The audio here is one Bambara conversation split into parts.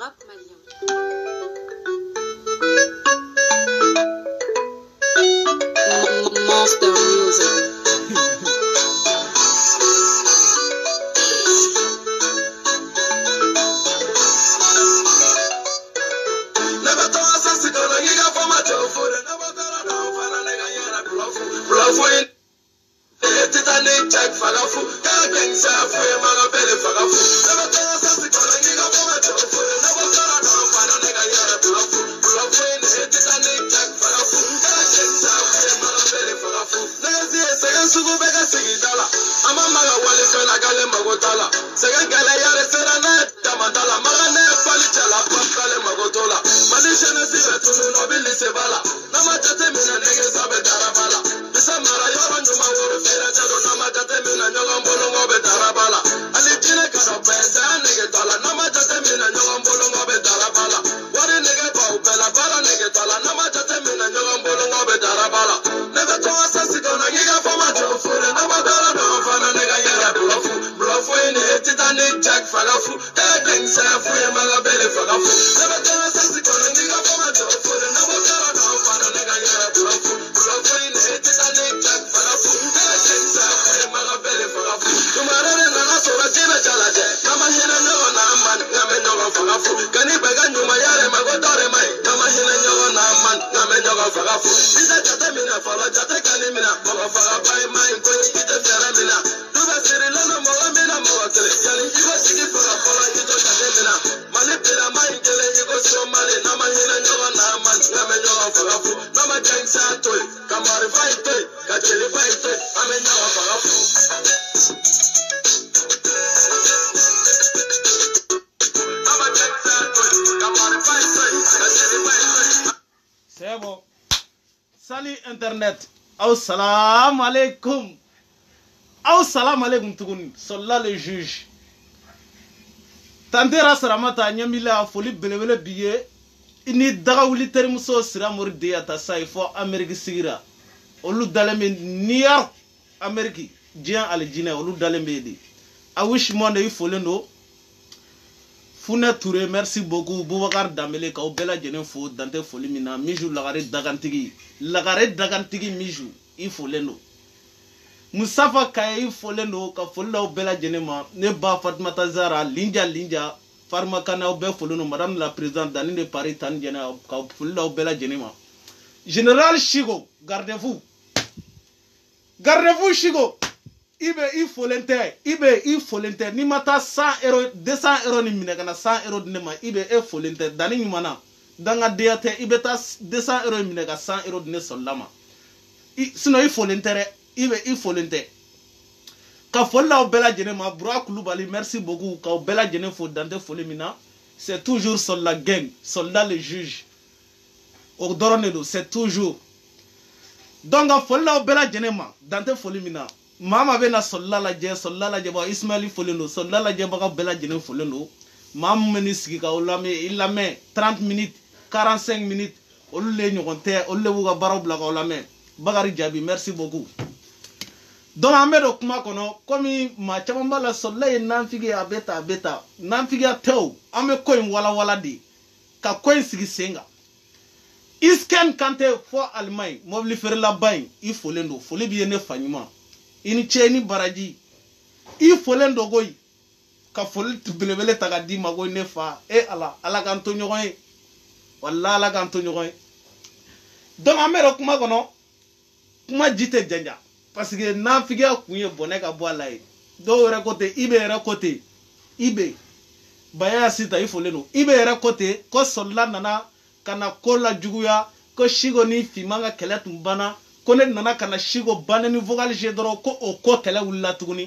rap malien. Monster Music. C'est bon. Salut Internet. Assalamu alaikum. Assalamu alaikum tougouni. Sola le juge. Tantera saramata nyamila foli belebele biye. Ini daga wuli terimuso sira mori ta sa il faut Amérique sigira. Olu daleme New York Amérique. Dian aljine olu daleme di. I wish monde il faut lendo. Funa Touré, merci beaucoup. Boubacar Dambélé, ka bela jenen fo dante foli mina. Mijou lagare dagantigi. Lagare dagantigi mijou. Il faut lendo. Moussafa Kaye il faut lendo. Ka foli la bela jenen ma. Ne ba Fatmata Zara. Linja. Farmakana ou be foli no. Madame la présidente d'Anine de Paris tan jena. Ka foli la bela jenen ma. Général Chigo, gardez-vous. Gardez-vous Chigo. Il faut l'intérêt. Ni mata 100 €, 200 € ni minekana 100 € dinema. Il faut l'intérêt. Dani nyumana. Danga DAT, il ta 200 € mineka 100 € dine solama. Sinon il faut l'intérêt. Il faut l'intérêt. Ka folla o bela jenema bro Koulibaly, merci beaucoup. Ka o bela jene fo dante folle mina. C'est toujours soldat gang, soldat le juge. Au doronedo, c'est toujours. Donc ka folla o bela jenema dante folle mina. Mama bena solla la je ba Ismaili folendo solla la je ba bela jene folendo mam meni sigi ka olame ilame 30 minutes 45 minutes olu le nyogonte olu le buga baraw bla ka olame Bagari Jabi, merci beaucoup. Donc amedo kuma kono komi ma chamamba la solla e nanfigi abeta nanfigi tew ame koin wala di ka koin sigi senga isken kante fo almay mobli fer la bain il folendo foli bi ne fanyuma ini cheni baraji il faut l'endo goy ka fol belebele taga di magoy nefa ala kanto nyoy walla ala kanto nyoy donc amero kuma kono kuma jite janja parce que na figa kunye boné ka boala e do re côté ibe baya sita il faut leno ibe re côté ko solla nana kana kola juguya ko shigo ni fimanga keletum bana kone nana kana shigo baneni vocal jedro ko o ko kele wula tuguni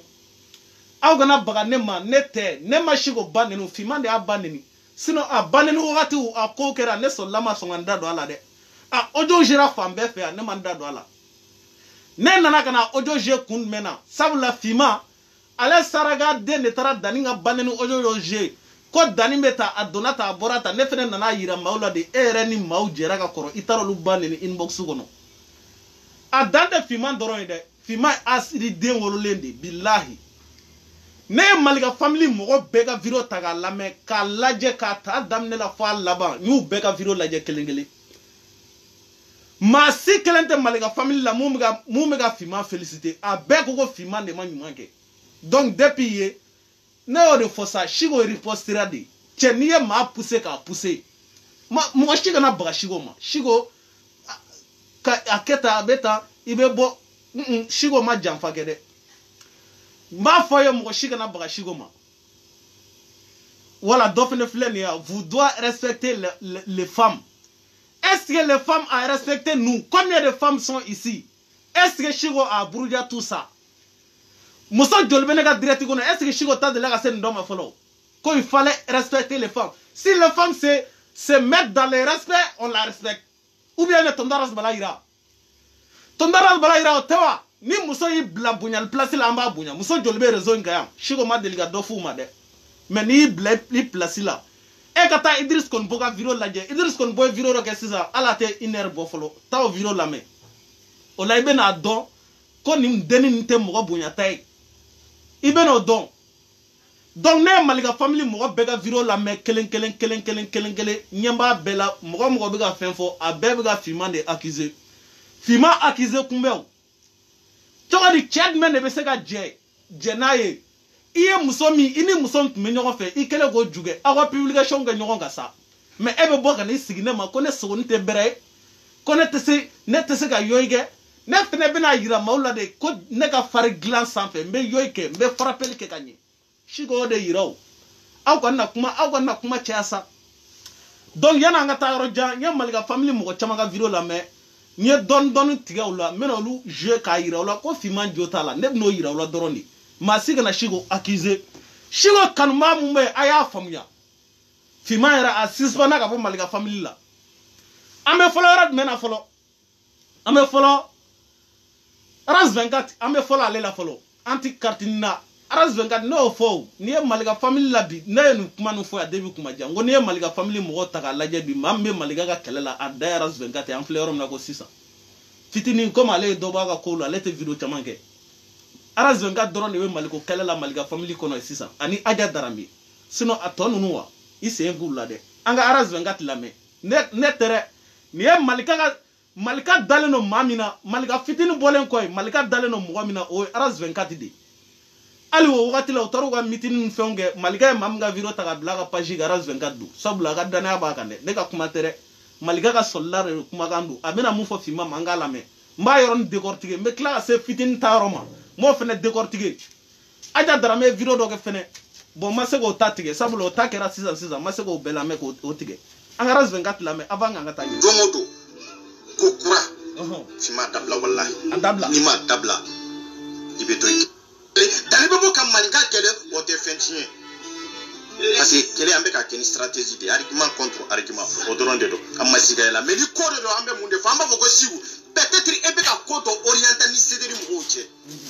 aw gana baga ne ma shigo banenu fimande a baneni sino a baneni wakati a ko kera ne so lama so nganda do ala de ojo jira fambe fe ne manda do ala ne nana kana ojo je kun mena sabula fima ala saraga de ne tara daninga baneni ojo je ko dani meta adonata aborata ne fene nana yira maula de ere ni mau jera ka koro itaro lu baneni inbox kono a dante fima doron de fima asiri den wololendi billahi ne malika family mogo bega video taga lame ka laje ka ta damne la fa laban ñu bega video laje kelengele ma si kelente malika family la mu mega fima féliciter a beko ko fima de ma ñumanke donc depuis ye ne o de fosa shigo ripostera de cheniye ma pousser ka pousser ma mo shiga na baga shigo ma shigo ka aketa beta ibe bo shigo ma janfa kede ma foye mo shiga na baga shigo ma voilà dofne fleni ya vous doit respecter les femmes. Est-ce que les femmes ont respecté nous? Combien de femmes sont ici? Est-ce que Chigo a brûlé tout ça? Moussa Djolbenega direct, est-ce que Chigo t'a de la race d'homme follow? Quand il fallait respecter les femmes. Si les femmes se mettent dans le respect, on la respecte. Ou bien le Tondaras Balaïra. Tondaras Balaïra au Tewa. Ni Moussa y blabunya, le place là en bas bunya. Moussa Djolbe raison gayam. Chigo ma délicat d'offou made. Mais ni place là. E kata Idriss kon boga viro laje Idriss kon boy viro ro kesiza ala te iner bofolo taw viro lame o la ibe na don ko nim deni nte mo bunya tay ibe no don donc ne malika family mo bega viro lame kelen nyamba bela mo bega fenfo a bega fima de accusé fima accusé kumbeo to di chad men be se ga je naye iye musomi ini musom me ñogo fe ikele go juge awa publication ga ñogo ga sa mais ebe bo ga ni sigine ma ko ne so nte bere ko ne tese ga yoyge ne fene bena yira mawla de ko ne ga far glan sans fe mbe yoyke mbe frappel ke kanyi shigo de yiraw aw ko na kuma chiasa donc yana nga ta roja nya malga family mo ko chama ga video la mais nye don tigawla menolu je ka yiraw la ko fiman jota la ne no yiraw la doroni ma siga na Chigo accusé Chigo kanuma mumbe aya famya fima era assispa na ka fo malika family la ame folo rat mena folo ame folo ras 24 ame folo ale la folo anti kartina ras 24 no fo ni malika family la bi na nu kuma no fo ya debi kuma jango ni malika family mo taka laje bi mambe malika ga kelela ada ras 24 en fleurom na ko 600 fitini comme ale do ba ga ko la lete video tamanke Aras 24 drone we maliko kelela malika family kono sisa ani aja darambi sino atonu nuwa ise ngula de anga Aras 24 lame ne tere ni malika daleno mamina malika fitini bolen koy malika daleno mugamina o Aras 24 de ali wo wakati la utaru ga meeting fenge malika mamga viro taga blaga page ga Aras 24 du sabula ga dana ba kande de ka kuma tere malika ga sollare kuma gandu amena mu fo fima mangala me mba yoron décortiquer me kla se fitini taroma mo fene décortiquer aja darame video do ke fene bon ma se go tatige sabulo takera 600 ma se go belame ko otige Aras 24 la me avant nga ta domodo ko kura fima dabla wallahi dabla ni ma dabla ibeto dali bebo kam malika kele o te fentine parce que kele ambe ka keni stratégie de argument contre argument o doronde do amma siga la mais li ko do ambe munde famba ko sigu peut-être ebe ka ko do orientaliste de mouche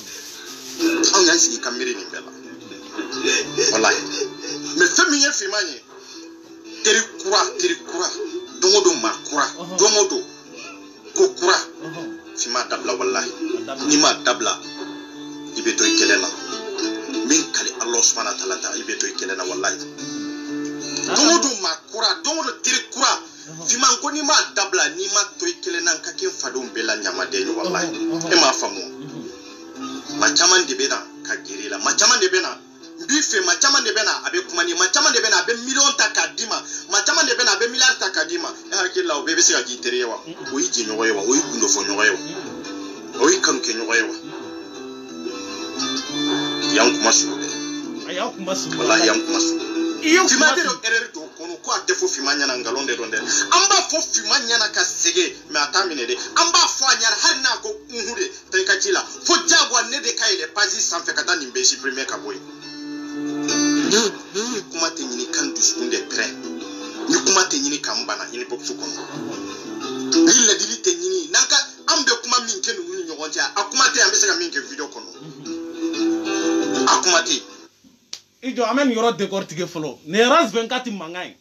on a dit caméré ni bella wallahi mais femi ye fimanye teri kura domodo ma kura domodo ko kura fima dabla wallahi ni ma dabla ibeto ikelena min kali Allah subhanahu wa ta'ala ibeto ikelena wallahi domodo ma kura domodo teri kura fima ko ni ma dabla ni ma to ikelena ka ken fadon bela nyama de wallahi e ma famu machaman de bena ka girila machaman de bena bife machaman de bena abe kumani machaman de bena abe million takadima machaman de bena abe milliard takadima e hakilla o bebe se ka giterewa o yi jinyo yewa o yi kundo fo nyo yewa o yi kan ke nyo yewa yang kumasu aya kumasu wallahi yang kumasu iyo timade do erere do kono ko ate fo fimanya na ngalonde donde amba fo fimanya na ka sege me atamine de amba fo anyar har na ko nhude tay ka chila fo jagwa ne de kaile pazi sanfe kata ni mbeshi premier ka boy ni kuma te nyini kan duskunde pre ni kuma te nyini kambana ini pop su kono illa dilite nyini nanka ambe kuma minke no nyini nyogonja akuma te ambe sega minke video kono akuma te ijo amen yoro décortiquer folo ne Aras 24 mangai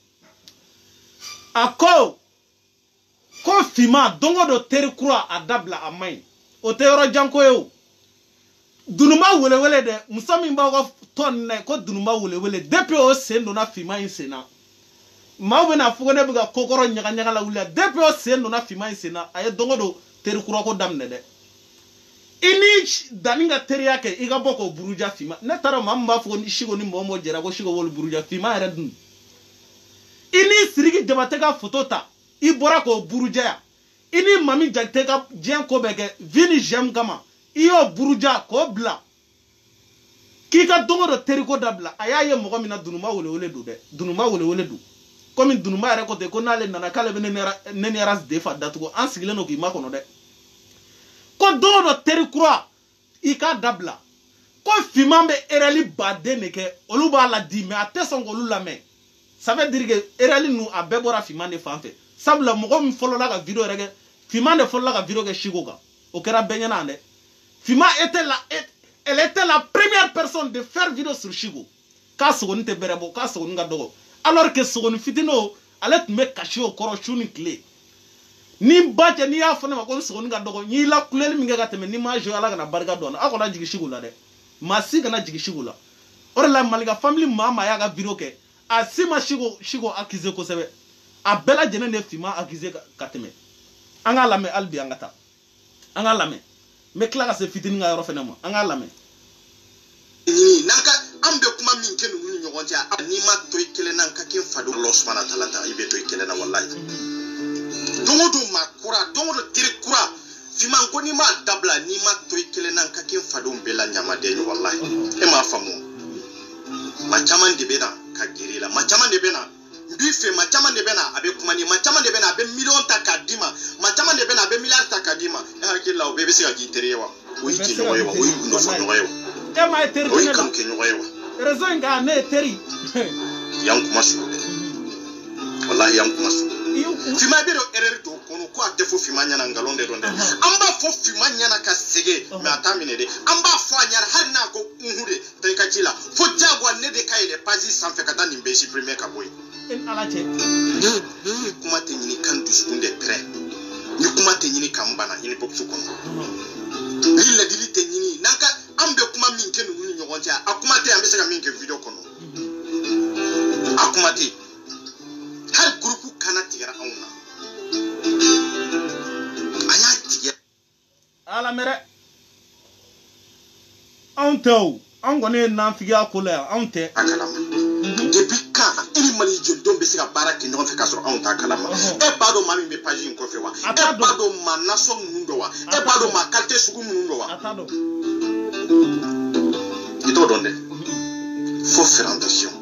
ako ko fima dongo do teri kura adabla amai o te yoro janko yo dunuma wele de muso min b'a ko ton ne ko dunuma wele depuis o sen donna fima in sena maaw bɛna fɔ ko ne bɛ ka kokɔrɔ ɲaga la wuli depuis o sen donna fima in sena a ye dongo do teri kura ko daminɛ dɛ i ni danni ka teriya kɛ i ka bɔ k'o buruja fima ne taara maa min b'a fɔ ko Siko ni mɔgɔ mɔgɔ jɛra ko Siko wolo buruja fima yɛrɛ dun i ni Sidiki Jabate ka photo ta i bɔra k'o buruja ya i ni Mami Jakite ka diɲɛ ko bɛɛ kɛ vie ni j'aime kama i y'o buruja k'o bila k'i ka dongo do teri ko dabila a y'a ye mɔgɔ min na dunuma wele do dɛ dunuma wele do komi dunuma yɛrɛ ko ten ko n'ale nana k'ale bɛ ne ni Aras defa datugu an sigilen do k'i makɔnɔ dɛ ko dongo do teri kura i k'a dabila ko finman bɛ erreur baden de kɛ olu b'a la di mais a tɛ sɔn k'olu lamɛn ça veut dire que erreur ninnu a bɛɛ bɔra finman de fan fɛ sabula mɔgɔ min fɔlɔla ka video yɛrɛ kɛ finman de fɔlɔla ka video kɛ Siko kan o kɛra bɛɛ ɲɛna dɛ finman elle était la première personne de faire vidéo sur Siko k'a sogoni tɛ bɛrɛ bɔ k'a sogoni ka dɔgɔ alors que sogoni fitinin ale tun bɛ kasi o kɔrɔ su ni tile ni ba cɛ n'i y'a fɔ ne ma ko sogoni ka dɔgɔ n'i la kuleli min kɛ ka tɛmɛ n'i ma joué ala kana barika don a la aw kana jigin Siko la dɛ maa si kana jigin Siko la o de la Malika family maa y'a ka video kɛ a si ma Siko accusé kosɛbɛ a bɛɛ lajɛlen de finman accusé ka tɛmɛ an k'a lamɛn hali bi an ka taa an k'a lamɛn n bɛ tila ka se fitinin ka yɔrɔ fɛnɛ ma an k'a lamɛn. n'an ka an bɛ kuma min kɛ ninnu ni ɲɔgɔn cɛ n'i ma to i kelen na ka kɛ fado Allah subhanahu wa ta'ala i bɛ to i kelen na wallahi don o don maa kura don o don teri kura finman ko n'i ma dabila n'i ma to i kelen na ka kɛ fado bɛɛ la ɲamaden ye wallahi e m'a faamu maa caman de bɛ na ka gɛrɛ i la maa caman de bɛ na n b'i fɛ maa caman de bɛ na a bɛ kuma ni maa caman de bɛ na a bɛ miliyɔn ta k'a d'i ma maa caman de bɛ na a bɛ miliyari ta k'a d'i ma e hakili la o bɛɛ bɛ se ka k'i teri ye wa o y'i kɛ ɲɔgɔn ye wa o y'i kunnafoni ɲɔgɔn ye wa e ma ye teri o y'i kanu kɛ ɲɔgɔn ye wa raison in kan ne ye teri yan kuma su dɛ wallahi yan kuma su finman bɛ don erreur dɔw kɔnɔ ko a tɛ fɔ finman ɲɛna nkalon de don dɛ an b'a fɔ finman ɲɛna ka sɛgɛn mais a t'a minɛ dɛ an b'a fɔ a ɲɛna hali n'a ko unhun de ta i ka ci la fo diyagoya ne de ka yɛlɛ page sanfɛ ka taa nin bɛɛ supprimer ka bɔ yen ala cɛ ni kuma tɛ ɲini kan dusukun de tɛrɛ ni kuma tɛ ɲini kan bana i ni box kɔnɔ ni ladili tɛ ɲini n'an ka an bɛ kuma min kɛ ninnu ni ɲɔgɔn cɛ a kuma tɛ an bɛ se ka min kɛ video kɔnɔ a kuma tɛ hali groupe kana tigɛra anw na a y'a tigɛ ala mɛrɛ anw tɛ o anw kɔni ye nafigiya ko la yan anw tɛ a kalama depuis quand e ni Mali jolidenw bɛ se ka baara kɛ ɲɔgɔn fɛ k'a sɔrɔ anw t'a kalama e b'a dɔn maa min bɛ page in kɔfɛ wa e b'a dɔn maa nasɔn ninnu dɔn wa e b'a dɔn maa qualité sugu minnu dɔn wa a t'a dɔn i t'o dɔn dɛ faut faire attention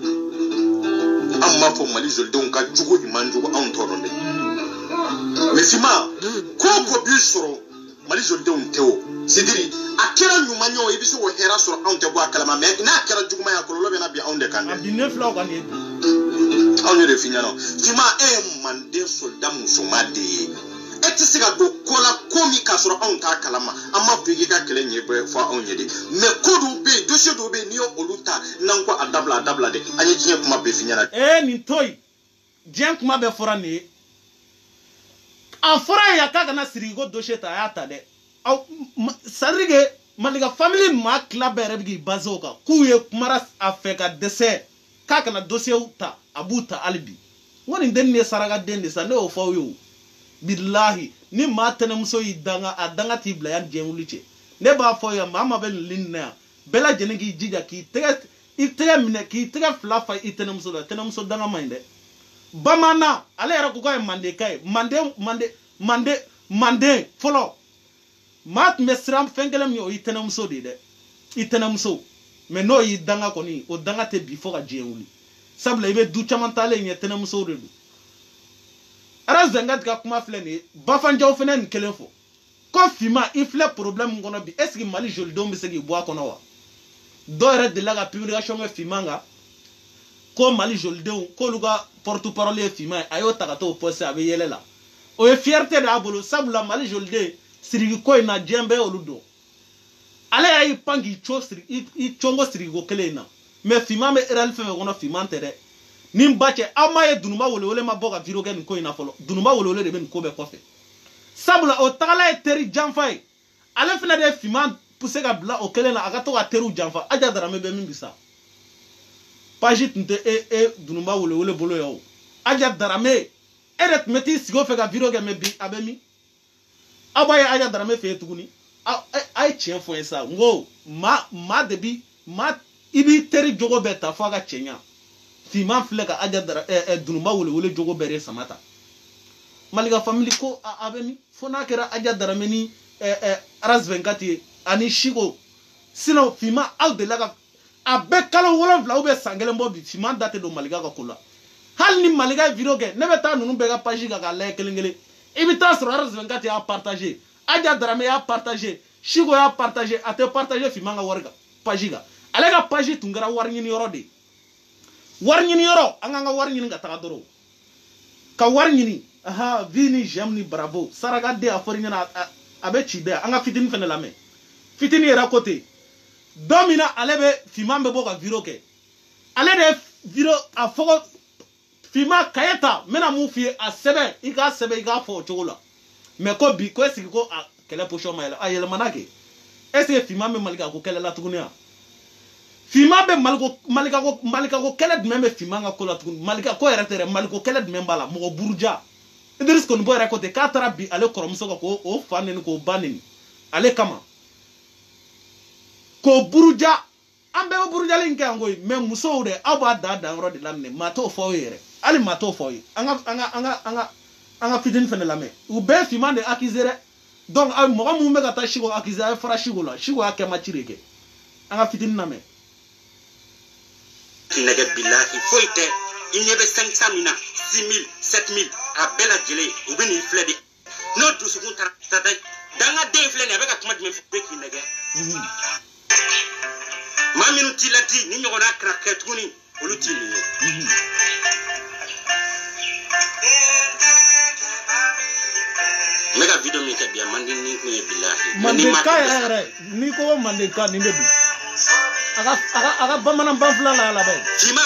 an m'a fɔ Mali jolidenw ka jugu ɲuman jugu anw t'o dɔn dɛ mais finman ko o ko b'i sɔrɔ Mali jolidenw tɛ o c'est dire a kɛra ɲuman ye o i bɛ se k'o hɛrɛ sɔrɔ anw tɛ bɔ a kalama mais n'a kɛra juguman ye a kɔlɔlɔ bɛ na bin anw de kan dɛ a bin ne filaw kan de ye anw y'o de f'i ɲɛna finman e ye manden soldat musoman de ye e tɛ se ka don ko la ko min k'a sɔrɔ anw t'a kalama an m'a fɔ i k'i ka kɛlɛ ɲɛbɔ fɔ anw ye de mais ko dɔw bɛ yen dossier dɔw bɛ yen n'i ye olu ta n'an ko a dabila de an ye diɲɛ kuma bɛɛ f'i ɲɛna nin to yen diɲɛ kuma bɛɛ fɔra nin ye a fɔra yan k'a kana Sidiki ko dossier ta a y'a ta dɛ c'est à dire que Malika family maa tila bɛɛ yɛrɛ bɛ k'i basé o kan k'u ye kumara a fɛ ka dɛsɛ k'a kana dossier ta a b'u ta hali bi n ko nin dennin ye sarakaden de sa ne y'o fɔ aw ye o bilahi ni maa tɛnɛmuso y'i danga a danga t'i bila yan diɲɛ wuli cɛ ne b'a fɔ yan maa bɛ nin lini na yan bɛɛ lajɛlen k'i jija k'i tɛgɛ minɛ k'i tɛgɛ fila fa i tɛnɛmuso la tɛnɛmuso danga man ɲi dɛ bamanan ale yɛrɛ ko k'a ye mandeka ye manden fɔlɔ maa tun bɛ siran fɛn kelen min ye o y'i tɛnɛmuso de ye dɛ i tɛnɛmuso mais n'o y'i danga kɔni o danga tɛ bi fo ka diɲɛ wuli sabula i bɛ du caman taalen ɲɛ tɛnɛmuso de don Aras Zangati ka kuma filɛ nin ye Bafanjaw fɛnɛ nin kelen fɔ ko finman i filɛ problème min kɔnɔ bi est ce que Mali jolidenw bɛ se k'i bɔ a kɔnɔ wa dɔw yɛrɛ delila ka publication kɛ finman kan ko Mali jolidenw k'olu ka porte parole ye finman ye a y'o ta ka t'o poster a bɛ yɛlɛ la o ye fierté de y'a bolo sabula Mali joliden Sidiki ko in na diɲɛ bɛɛ y'olu dɔn ale y'i pan k'i congo Sidiki ko kelen in na mais finman bɛ erreur fɛn fɛn kɔnɔ finman tɛ dɛ nin ba cɛ aw ma ye dununba welewele ma bɔ ka video kɛ nin ko in na fɔlɔ dununba welewele de bɛ nin ko bɛɛ kɔfɛ sabula o tagala ye teri janfa ye ale fana de ye finman pousser ka bila o kelen na a ka to ka teriw janfa Adja Darame bɛ min bisa page tun tɛ e dununba wele bolo ye o Adja Darame e de tun bɛ t'i sigi o fɛ ka video kɛ mais bi a bɛ min aw b'a ye Adja Darame fɛ yen tuguni a ye tiɲɛ fɔ n ye sa n ko maa de bi maa i b'i teri jogo bɛɛ ta fo a ka cɛ ɲa Fiman filɛ ka Adja Darame dununba wele jogo bɛɛ de sama ta Malika family ko a bɛ min fo n'a kɛra Adja Darame ni Aras 24 ye ani Chico sinon Fiman aw de la ka a bɛɛ kalo 7 ou bien san kelen bɔ bi Fiman da tɛ don Malika ka ko la hali ni Malika ye video kɛ ne bɛ taa ninnu bɛɛ ka page kan k'a lajɛ kelen kelen i bɛ taa sɔrɔ Aras 24 y'a partager Adja Darame y'a partager Chico y'a partager a tɛ partager Fiman ka wari kan page kan ale ka page tun kɛra wari ɲini yɔrɔ de ye wari ɲini yɔrɔ an k'an ka wari ɲini ka taga dɔrɔn ka wari ɲini aha vie ni j'aime ni bravo saraka de a fɔri ɲɛna a bɛ ci dɛ an ka fitini fɛnɛ lamɛn fitini yɛrɛ côté don min na ale bɛ Fiman bɛ bɔ ka video kɛ ale de video a fɔ ko Fiman kaye ta n bɛna mun f'i ye a sɛbɛn i k'a sɛbɛn i k'a fɔ o cogo la mais ko bi ko est-ce que ko a kɛlɛ position ma yɛlɛ a yɛlɛmana kɛ est-ce que Fiman bɛ Malika ko kɛlɛ la tuguni wa Fiman bɛ Malika ko kɛlɛ jumɛn bɛ Fiman ka ko la tuguni Malika ko yɛrɛ tɛ dɛ Maliko kɛlɛ jumɛn b'a la mɔgɔ buruja Idriss Konibɔ yɛrɛ côté k'a taara bi ale kɔrɔmuso kan k'o fa neni k'o ba neni ale kama k'o buruja an bɛɛ bɛ burujali in kɛ yan koyi mais musow de aw b'a dan yɔrɔ de laminɛ maa t'o fɔ aw ye yɛrɛ hali maa t'o fɔ aw ye an ka fitini fɛnɛ lamɛn u bɛɛ Fiman de accusé dɛ donc mɔgɔ mun bɛ ka taa Chico accusé a ye fara Chico la Chico y'a kɛ match de kɛ an ka fitini lamɛn nɛgɛ bilahi foyi tɛ i ɲɛ bɛ 500 min na 6 000 7 000 a bɛɛ lajɛlen u bɛ nin filɛ de n'o dusukun taara dangaden filɛ nin a bɛ ka kuma jumɛn fɔ bɛɛ k'i nɛgɛ maa minnu t'i ladi ni ɲɔgɔnna kana kɛ tuguni olu t'i nin ye n bɛ ka video min kɛ bi a man di ni kun ye bilahi Mandenka yɛrɛ n'i ko Mandenka nin de don a ka bamanan banfula la labɛn Fiman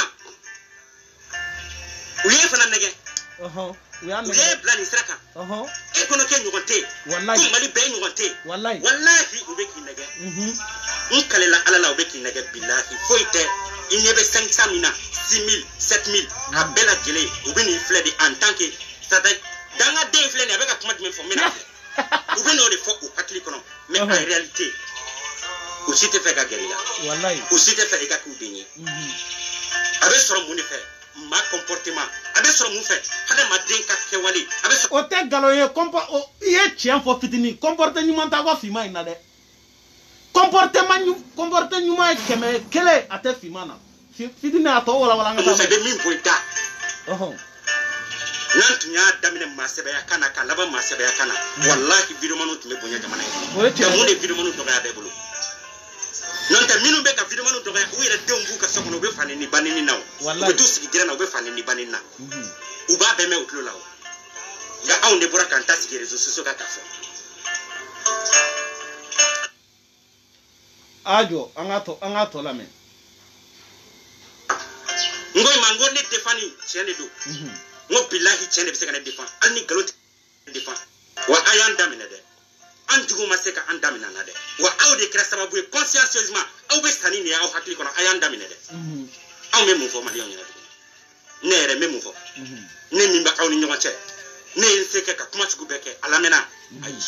u ye fana nɛgɛ u y'a u ye bila nin sira kan e kɔnɔ kɛ ɲɔgɔn tɛ ko Mali bɛɛ ɲɔgɔn tɛ walahi u bɛ k'i nɛgɛ n kalela Ala la u bɛ k'i nɛgɛ bilahi foyi tɛ i ɲɛ bɛ 500 min na 6 000 7 000 a bɛɛ lajɛlen u bɛ nin filɛ de en tant que dangaden filɛ nin a bɛ ka kuma jumɛn fɔ n bɛna u bɛ n'o de fɔ u hakili kɔnɔ mais en réalité u si tɛ fɛ ka gɛrɛ i la u si tɛ fɛ i ka k'u den ye a bɛ sɔrɔ mun de fɛ maa comportement a bɛ sɔrɔ mun fɛ hadamaden ka kɛwale a bɛ sɔrɔ o tɛ nkalon ye i ye tiɲɛ fɔ fitini comporte ɲuman t'a ka Fiman in na dɛ comportement ɲuman ye 100 a tɛ Fiman na fitini a tɔ walawala an ka taa fɛ bɛ min fɔ i da n'an tun y'a daminɛ maasɛbɛya kan na k'a laban maasɛbɛya kan na wallahi videomaniw tun bɛ bonya jamana ye mun de videomaniw dɔgɔya bɛɛ bolo n'o tɛ minnu bɛ ka videomaniw dɔgɔya u yɛrɛ denw b'u ka so kɔnɔ u bɛ fa ni ba neni na o u bɛ t'u sigi dirɛ na u bɛ fa ni ba neni na u b'a bɛɛ mɛn u tulo la o nka anw de bɔra k'an ta sigi réseaux sociaux kan k'a fɔ a jɔ an ka tɔ lamɛn n ko ma n ko ne défend tiɲɛ de don n ko bilahi tiɲɛ de bɛ se ka ne défend hali ni nkalon tɛ ne défend wa a y'an daminɛ dɛ an jugu ma se ka an daminɛ na dɛ wa aw de kɛra sababu ye consciencieusement aw bɛ sanni nin ye aw hakili kɔnɔ a y'an daminɛ dɛ anw bɛ mun fɔ maliyɛnw ɲɛna tuguni ne yɛrɛ n bɛ mun fɔ ne min bɛ aw ni ɲɔgɔn cɛ ne ye n se kɛ ka kuma sugu bɛɛ kɛ a lamɛnna ayi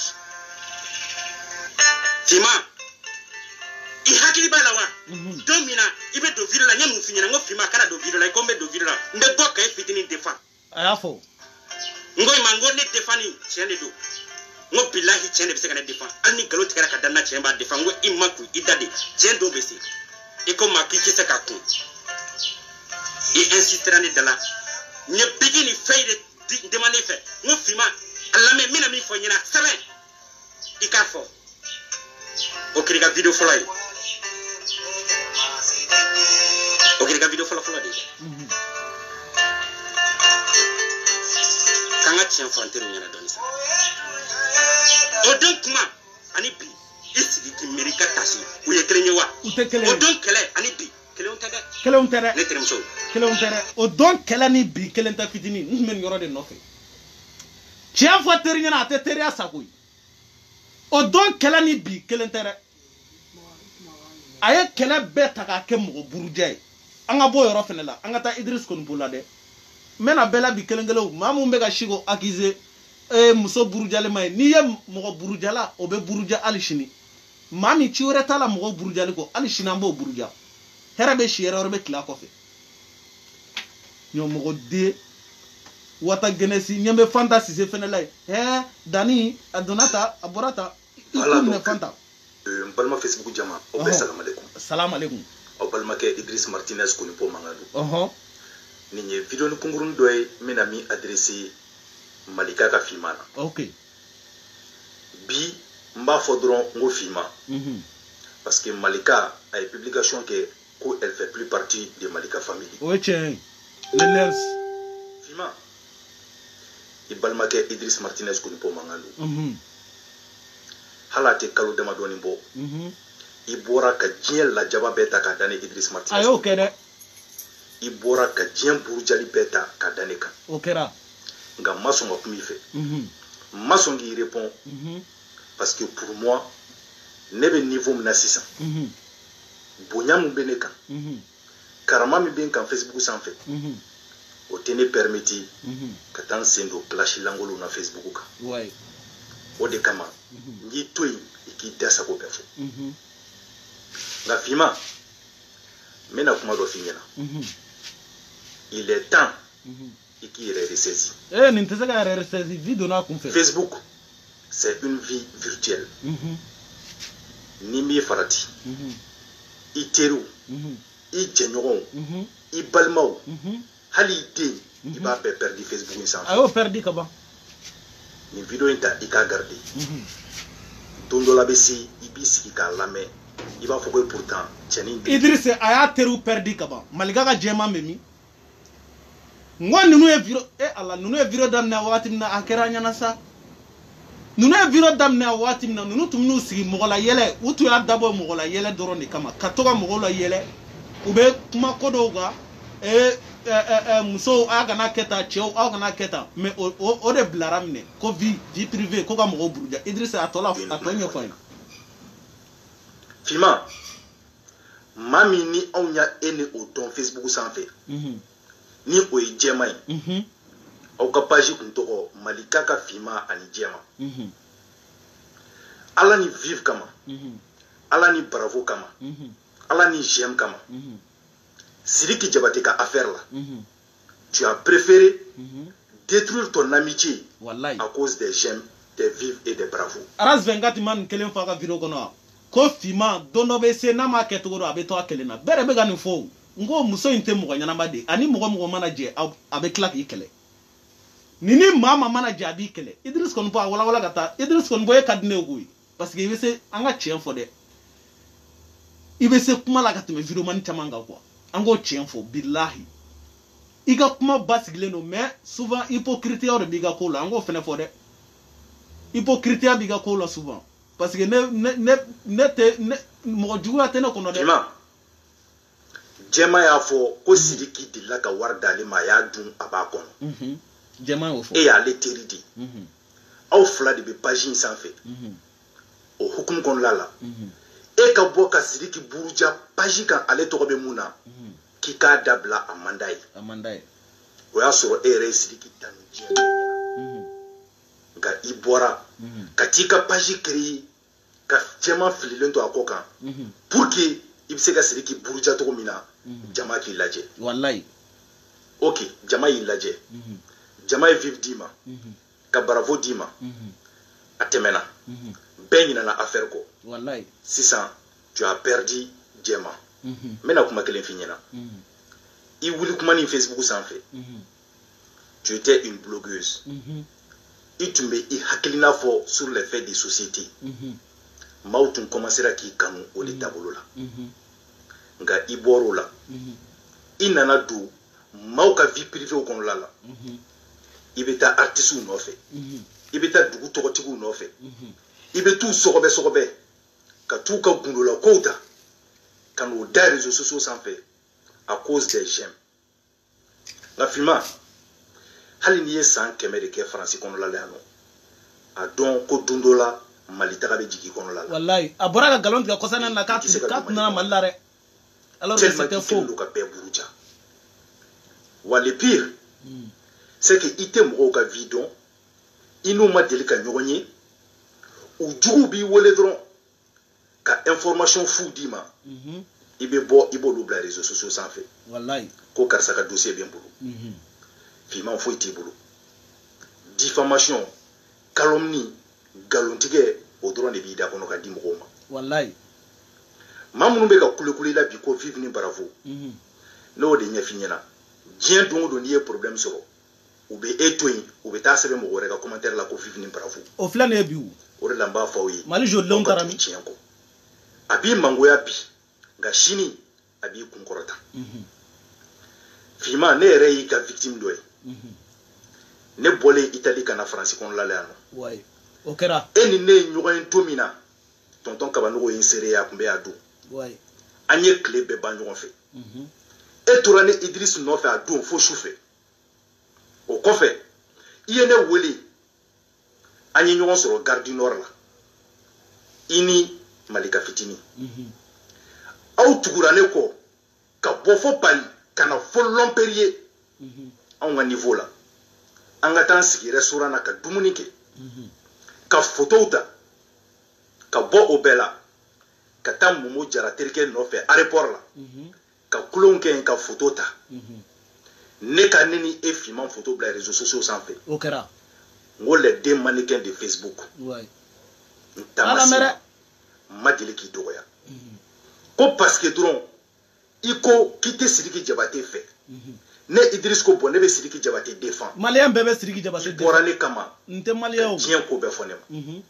Fiman i hakili b'a la wa don min na i bɛ don video la n ye mun f'i ɲɛna n ko Fiman kana don video la i ko n bɛ don video la n bɛ bɔ ka e fitinin défend a y'a fɔ n ko ma n ko ne défend tiɲɛ de don n ko bilahi tiɲɛ de bɛ se ka ne défend hali ni nkalon tigɛra ka da n na tiɲɛ b'a défend n ko i ma kun i da de tiɲɛ dɔw bɛ se i ko maa k'i tɛ se k'a kun i insistera ne da la n ye bigi ni fɛn de demandé fɛ n ko Fiman a lamɛn n bɛna min fɔ ɲɛna sɛbɛn i k'a fɔ o kɛra i ka video fɔlɔ ye o kɛra i ka video fɔlɔ de ye k'an ka tiɲɛ fɔ an teriw ɲɛna dɔɔni sa o don kuma ani bi i sigi k'i miiri ka tasi u ye kelen ye wa u tɛ kelen ye o don kɛlɛ ani bi kelenw tɛ dɛ ne terimuso kelenw tɛ dɛ o don kɛlɛ ni bi kelen tɛ fitinin n tun bɛ nin yɔrɔ de nɔfɛ tiɲɛ fɔ teri ɲɛna a tɛ teriya sago ye o don kɛlɛ ni bi kelen tɛ dɛ aye kele beta ka ke mo buruje anga bo yoro fene la anga ta Idriss Konpola de mena bela bi kelengelo mamu mbega shigo akize muso burujale may ni ye mo burujala o be buruja alishini mami chiwre tala mo burujale ko alishina mbo buruja herabe shiere orbe kila ko fe nyo mo de wata genesi nyembe fantasy se fene lay dani adonata aborata ikum fanta balma Facebook jama o be salam alaikum salam alaikum o balma ke Idriss Martinez ko ni po mangadu ni nye video ni kungurun doy minami adressé Malika ka filmana OK bi mba fodron ngo filma parce que Malika a une publication que elle fait plus partie de Malika family tiens les nerfs filma ibalma ke Idriss Martinez ko ni po mangadu halate kalu dama doni bo ibora ka jien la jaba beta ka dane Idriss Martinez ayo kede ibora ka jien burjali beta ka dane ka okera nga mason ma kumi fait mason qui répond parce que pour moi ne be niveau na 600 bonya mu bene kan karama mi ben kan Facebook sans fait o tene permetti ka tan sendo clash langolo na Facebook ka ouais o de kama ngi toy ki dasa ko befo nga fima mena kuma do finyana il est temps et qui est ressaisi. Facebook, c'est une vie virtuelle. Nimi farati, iteru, ijenyoron, ibalmao, halide, il va perdre Facebook sans. Ayo perdi kaba. Ni vidéo inta ika garder. Tondo la besi, ibisi ika lame. Il va faut que pourtant tieni. Idriss aya teru perdi kaba. Malika ka jema memi. Ngwa nunu e viro ala nunu e viro damne awati mna akera nyana sa nunu e viro damne awati mna nunu tumnu sigi mogola yele utu ya dabo mogola yele doroni kama katoga mogola yele ube kuma kodoga muso aga na keta cheo aga na keta mais o de blaramne ko vie privée ko ga mogo buruja Idriss atola atonye fine Fima mami ni onya ene o don Facebook sans fait ni o ye jema yi au ka page kun toko Malika ka fima ani jema ala ni vive kama ala ni bravo kama ala ni j'aime kama Sidiki Diabaté ka affaire là tu as préféré détruire ton amitié à cause des j'aime des vives et des bravo aras vengati man kelen fa ka video kono ko fima dono be se na ma ketoro abeto akelena bere be gani fo ngo muso inte mo nyana made ani mo manager abe klak ikele nini mama manager abi kele Idriss Konpola wala gata Idriss Konpola kadne ogui parce que ibese anga chien fo de ibese kuma la gata me video man tamanga quoi ango chien fo billahi iga kuma basigile no mais souvent hypocrite or biga ko la ango fene fo de hypocrite biga ko la souvent parce que ne mo juwa tene kono de Jema ya fo ko Sidiki dilla ka wardali ma ya dun abakon Jema o fo e ya leteridi aw fla de be page sans fait o hukum kon lala e ka bo ka Sidiki buruja page kan ale to be muna ki ka dabla amandai o ya soro ere Sidiki tanu jema ga ibora ka tika page créer ka Jema fililento akokan pour que ibse ka Sidiki buruja to mina jama ki laje wallahi OK jama yi laje jama vive dima ka bravo dima atemena ben na affaire ko wallahi 600 tu as perdu Jema mena kuma kelen finyena i wuli kuma ni Facebook sans fait tu étais une blogueuse i tumbe i hakilina fo sur les faits de société mautun commencera ki kanu o de tabolo la nga iboro la inana du mauka vie privée au kon lala ibeta artiste ou no fait ibeta dugu tokotigu no fait ibetu sokobe ka tout ka gundo la kota kan o da réseaux sociaux sans fait à cause des j'aime la filma hali ni san kemere ke français kon lala no a don ko dundola Mali taga be jigi kono la wallahi abora ka galon ka kosana na ka na malare alors que c'était faux ka be buruja wa le pire c'est que ite mo ka vidon inu ma deli ka nyonye u jugu bi wole dron ka information fou dima ibe bo ibo lu bla réseaux sociaux sans fait wallahi ko karsa ka dossier bien bulu fima fo iti bulu diffamation calomnie galontige o dron de bi da kono ka di mo ma wallahi mamunu be ka kule la bi ko vive ni bravo no de nya finyana dien dongo do ni problème soro ou be etoyi ou be ta sebe mo gore ka commentaire la ko vive ni bravo o flane e biu o la mba fa wi mali jo lon tarami tienko abi mangoya bi nga shini abi kunkorota fima ne rei ka victime doy ne bolé Italie kana France kon la lano ouais okera eni ne nyogo tomina tonton kabano inséré ya kumbe adu ouais anye clé be ba nyogo fe e tourane Idriss no fe adu fo choufe o kofe yene weli anye nyogo soro garde nord la ini malika fitini au tugurane ko ka bofo pali kana fo lomperier on nga niveau la anga tan sigi restaurant na ka dumuni ke ka photo ta ka bo obela ka tam momo jara terke no fe aéroport la ka kulon ke ka photo ta ne ka neni e filman photo bla réseaux sociaux sans fait okera ngole de mannequin de Facebook ouais ala mere madili ki doya ko parce que dron iko kite Sidiki Diabaté fait ne Idriss ko bonne be Sidiki Diabaté défend malien bébé Sidiki Diabaté borane kama nte malien tien ko be fonema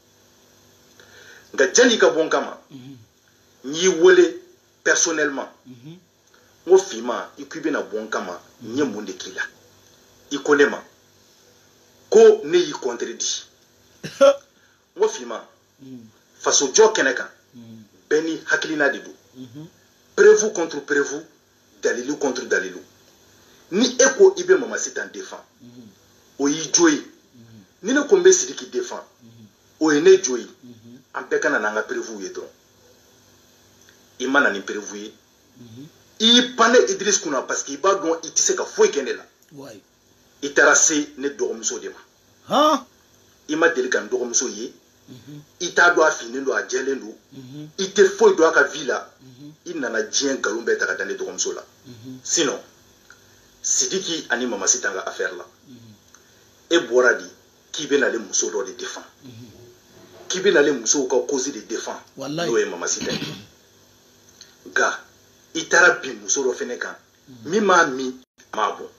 nga jani ka bon kama ni wole personnellement ngo fima ikubi na bon kama nye monde kila ikonema ko ne yi contredit ngo fima faso jo keneka beni hakilina didu prévu contre prévu dalilu contre dalilu ni eko ibe mama sit en défend o yi joyi ni ne kombe Sidiki défend o ene joyi ampeka na nanga prévu yedo imana ni prévu yi i pane Idriss kuna parce que ba don itise ka foi kenela ouais itarase ne dogomso de ma ha ima deli kan dogomso yi ita do afine do ajele do ite foi do aka villa inana jien galumbe ta ka dane dogomso la sinon Sidiki ani mama sitanga affaire la e boradi ki be na le muso do de défend ki be na le muso ka cause de défend wallahi do e mama sitanga ga itara bi muso do fene kan mi ma mi ma bon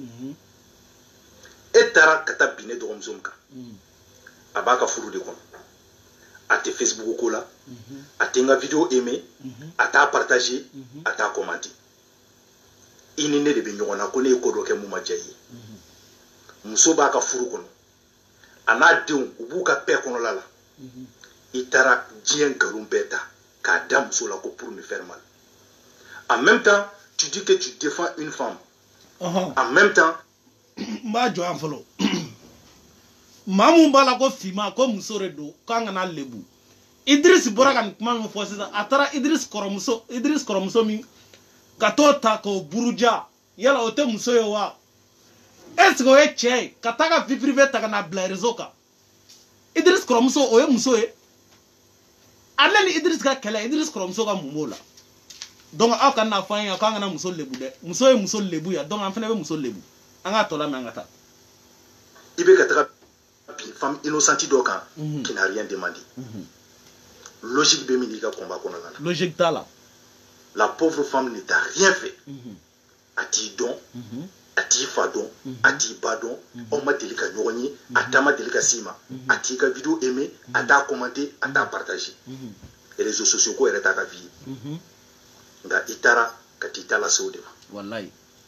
etara kata bine dogomso mka abaka furu de kon ate Facebook ko la ate nga vidéo aimé ata partager ata commenter ini ne de be nyona ko ne ko do ke muma jayi muso ba ka furu kono ana deun ubuka pe kono lala itara jien garum beta ka dam muso la ko pour me faire mal en même temps tu dis que tu défends une femme en même temps mba jo an folo mamu bala ko fima ko muso redo ko ngana lebu Idriss bora kan kuma mo fosi atara Idriss koromuso mi kato ta ko buruja yala ote muso yo wa est-ce que e che kataka vie privée ta kana bla rezoka Idriss koromuso o ye muso ye alani Idriss ka kala Idriss koromuso ka mumola donc aw kan na fanya ka ngana muso lebu de muso ye muso lebu ya donc an fene be muso lebu anga tola me anga ta ibe kataka femme innocente doka qui n'a rien demandé logique be mi ka combat kono la logique ta la pauvre femme ne t'a rien fait ati don ati fadon ati badon on m'a délicat nyogni atama délicat sima ati ka vidéo aimé ata commenter ata partager les réseaux sociaux ko ereta ka vie nga itara katita la sodema wallahi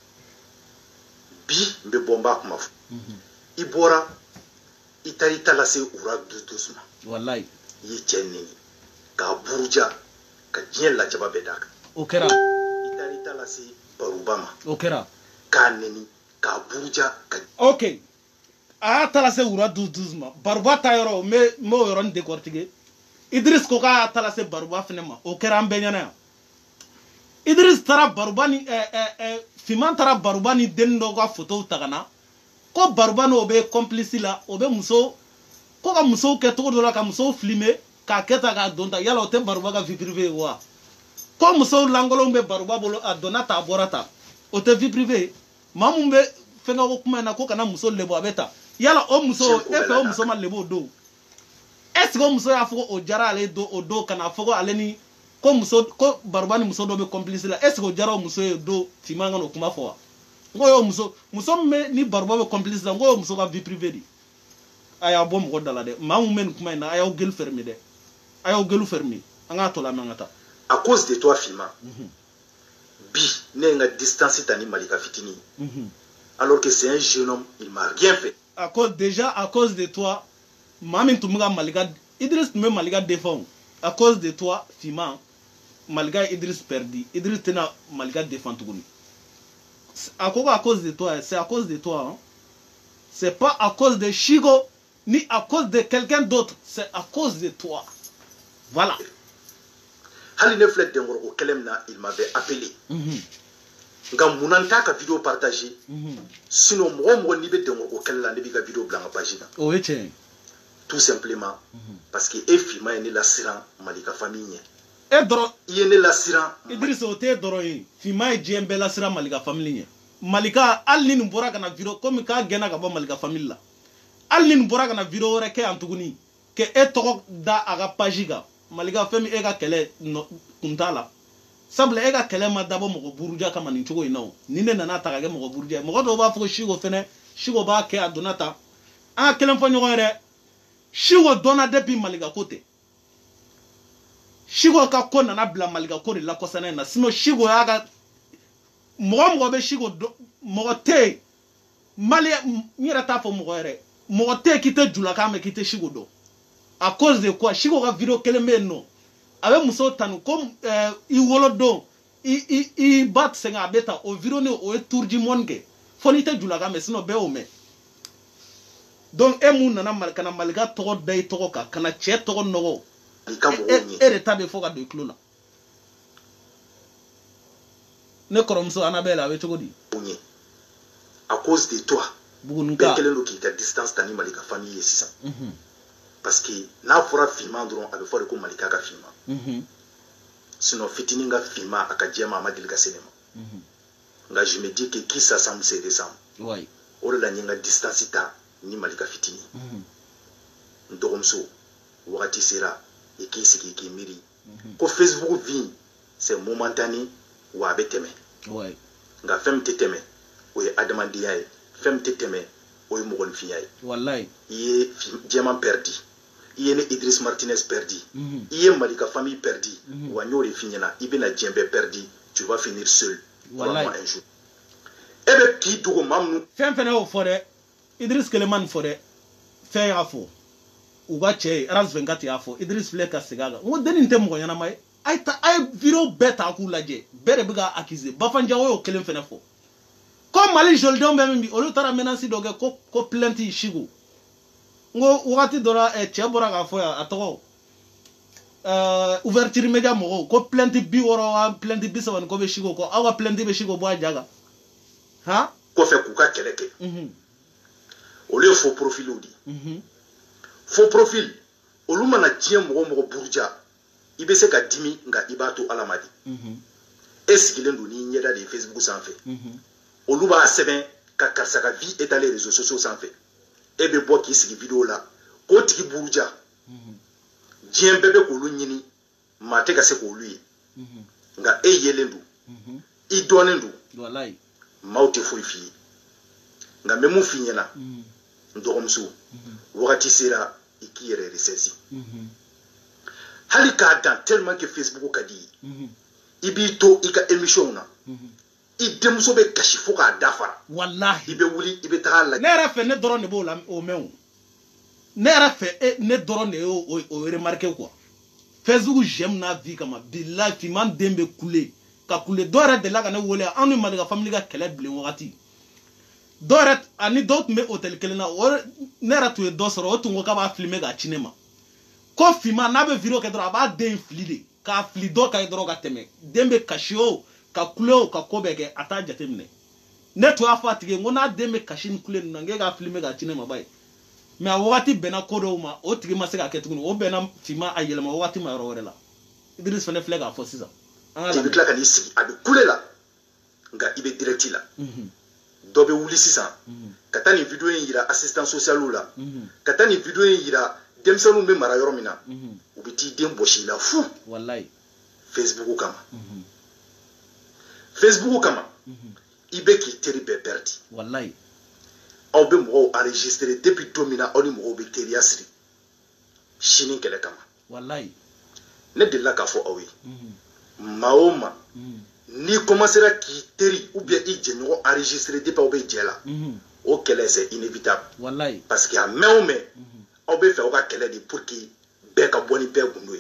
bi mbe bomba kuma ibora itari talase ura doucement wallahi yi chenni ka buruja ka jien la jaba bedaka okera itari talase barubama okera ka neni ka buruja ka okay a talase ura doucement baruba ta yoro me mo yoro décortiquer Idriss ko ka tala se baruba fene ma o kɛra an bɛɛ ɲɛna yan Idriss tara baruba ni Fiman tara baruba ni den dɔ ka photo ta ka na ko baruba no be complice la o be muso ko ka muso kɛ togo dɔ la ka muso filmer ka kɛta ka don ta yala o tɛ baruba ka vie privée wa ko muso langolon be baruba bolo a donna ta bɔra ta o tɛ vie privée maa mun be fɛngɛ ko kuma na ko kana muso lebo a bɛ ta yala o muso e fɛ o muso ma lebo o don est ce que o muso y'a fɔ ko o jara ale do o don kana fɔ ko ale ni ko muso ko baruba ni muso dɔ be complice la est ce que o jara o muso ye do Fiman ka n'o kuma fɔ wa ngo yo muso min ni baruba be complice la ngo yo muso ka vie privée di a y'a bɔ mɔgɔ da la dɛ maa mun bɛ nin kuma in na a y'aw gelu fermer dɛ a y'aw gelu fermer an k'a tɔ lamɛn an ka taa à cause de toi Fiman bi ne nga distance ta ni Malika fitini alors que c'est un jeune homme il m'a rien fait à cause de toi maa min tun bɛ ka Malika Idriss tun bɛ Malika défend à cause de toi Fiman Malika ye Idriss perdu Idriss tɛna Malika défend tuguni a ko à cause de toi c'est à cause de toi hein? C'est pas à cause de Chigo ni à cause de quelqu'un d'autre c'est à cause de toi voilà hali ne filɛ denkɔrɔ ko kɛlɛ min na il m'avait appelé nka munna n t'a ka vidéo partagé sinon mɔgɔ mɔgɔ n'i bɛ denkɔrɔ ko kɛlɛ la ne b'i ka vidéo bila n ka page la o ye tiɲɛ tout simplement parce que e Fiman ye ne lasiran Malika famille ɲɛ e dɔrɔn i ye ne lasiran Idriss o t'e dɔrɔn ye Fiman ye diɲɛ bɛɛ lasiran Malika famille ɲɛ Malika hali ni nin bɔra ka na vidéo komi k'a gɛnna ka bɔ Malika famille la hali ni nin bɔra ka na vidéo wɛrɛ kɛ yan tuguni que e tɔgɔ da a ka page kan Malika fɛn min e ka kɛlɛ kun t'a la sabula e ka kɛlɛ ma dabɔ mɔgɔ buruja kama nin cogo in na o ni ne nana ta ka kɛ mɔgɔ buruja ye mɔgɔ dɔw b'a fɔ ko Chigo fɛnɛ Chigo b'a kɛ a donna ta an ka kelen fɔ ɲɔgɔn ye dɛ Chigo donna depuis Malika ko tɛ Chigo ka ko nana bila Malika ko de la kɔsana in na sinon Chigo y'a ka mɔgɔ bɛ Chigo mɔgɔ tɛ yen Malien n yɛrɛ t'a fɔ mɔgɔ yɛrɛ mɔgɔ tɛ yen k'i tɛ julakan mɛn k'i tɛ Chigo dɔn à cause de quoi Chigo ka vidéo kelen bɛ yen nɔ a bɛ muso tanu comme i wolodon i ba sɛgɛn a bɛ ta o vidéo ni o ye tour du monde kɛ fo n'i tɛ julakan mɛn sinon bɛɛ y'o mɛn donc e mun nana kana Malika tɔgɔ da i tɔgɔ kan kana cɛ tɔgɔ nɔgɔ e de ta bɛ fɔ ka don i tulo la ne kɔrɔmuso Annabelle a bɛ cogo di à cause de toi Bugununka bɛɛ kɛlen don k'i ka distance ta ni Malika famille ye sisan parce que n'a fɔra Fiman dɔrɔn a bɛ fɔ de ko Malika ka Fiman sinon fitinin ka Fiman a ka jɛma a ma deli ka se ne ma nka je me dis que qui s'assemble se ressemble o de la n ye n ka distance ta ni Malika fitini n dɔgɔmuso wagati sera i k'i sigi i k'i miiri ko Facebook vie c'est momentané wa a bɛ tɛmɛ nka fɛn min tɛ tɛmɛ o ye adamadenya ye fɛn min tɛ tɛmɛ o ye mɔgɔninfinya ye wallahi i ye Jɛman perdu i ye ne Idriss Martinez perdu i ye Malika famille perdu wa n y'o de f'i ɲɛna i bɛna diɲɛ bɛɛ perdu tu vas finir seul wallahi un jour e bɛ k'i dogo maa minnu fɛn fɛnɛ y'o fɔ dɛ Idriss Keleman fɔ dɛ fɛn y'a fɔ u ka cɛ ye Ras 24 y'a fɔ Idriss filɛ ka segin a kan n ko dennin tɛ mɔgɔ ɲɛnama ye a ye vidéo bɛɛ ta k'u lajɛ bɛɛ de bɛ ka accuser Bafanjawo y'o kelen fɛnɛ fɔ ko Mali jolidenw bɛ min bi olu taara menace dɔ kɛ ko plainte Chigo n ko wagati dɔ la cɛ bɔra k'a fɔ yan a tɔgɔ ouverture média mɔgɔw ko plainte 60 plainte 30 ko bɛ Chigo kɔ aw ka plainte bɛ Chigo bɔ a ja kan han kɔfɛ k'u ka kɛlɛ kɛ olu ye faux profil di faux profil olu mana diɲɛ mɔgɔ mɔgɔ buruja i bɛ se ka dimi nka i b'a to Ala ma di e sigilen don n'i ɲɛda de ye Facebook sanfɛ olu b'a sɛbɛn ka karisa ka vie étaler réseaux sociaux sanfɛ e bɛ bɔ k'i sigi vidéo la k'o tigi buruja diɲɛ bɛɛ bɛ k'olu ɲini maa tɛ ka se k'olu ye nka e yelen don i dɔnnen don maaw tɛ foyi f'i ye nka n bɛ mun f'i ɲɛna n dɔgɔmuso wagati sera i k'i yɛrɛ ressaisi hali k'a dan tellement que Facebook ka di i b'i to i ka émission na i denmuso bɛ kasi fo k'a dafara wallahi i bɛ wuli i bɛ taga lajɛ ne yɛrɛ fɛ ne dɔrɔn de b'o la o mɛn o ne yɛrɛ fɛ ne dɔrɔn de y'o remarqué quoi Facebook j'aime na vie kama billahi Fiman den bɛ kule ka kule dɔw yɛrɛ delila ka ne wele an ni Malika famille ka kɛlɛ bilen wagati dɔw yɛrɛ ani dɔw tun bɛ hôtel kelen na ne yɛrɛ tun ye dɔ sɔrɔ o tun ko k'a b'a filmer k'a ci ne ma ko fima n'a bɛ video kɛ dɔrɔn a b'a den fili de k'a fili dɔ ka ye dɔrɔn ka tɛmɛ den bɛ kasi o ka kule o ka ko bɛɛ kɛ a t'a jate minɛ ne tun y'a fɔ a tigi ye n ko n'a den bɛ kasi ni kule ninnu na n k'e k'a filmer k'a ci ne ma ba ye mais a wagati bɛnna ko dɔw ma o tigi ma se k'a kɛ tuguni o bɛnna fima a yɛlɛma wagati ma yɔrɔ wɛrɛ la Idriss fana filɛ k'a fɔ sisan i bɛ tila ka n'i sigi a bɛ kule la nka i bɛ direct la dɔ bɛ wuli sisan ka taa nin video in yira assistant social la ka taa nin video in yira denmisɛnninw bɛ mara yɔrɔ min na u bɛ t'i den bɔsi la fu wallahi Facebook kama Facebook kama i bɛ k'i teri bɛɛ perdre wallahi aw bɛ mɔgɔw enregistrer depuis don min na aw ni mɔgɔw bɛ teriya siri sini kɛlɛ kama wallahi ne delila k'a fɔ aw ye maa o maa n'i commencera k'i teri ou bien i jɛɲɔgɔn enregistrer depuis aw bɛ jɛ la o kɛlɛ c'est inévitable wallahi parce que a mɛn o mɛn aw bɛ fɛ aw ka kɛlɛ de pour que bɛɛ ka bɔ ni bɛɛ gundo ye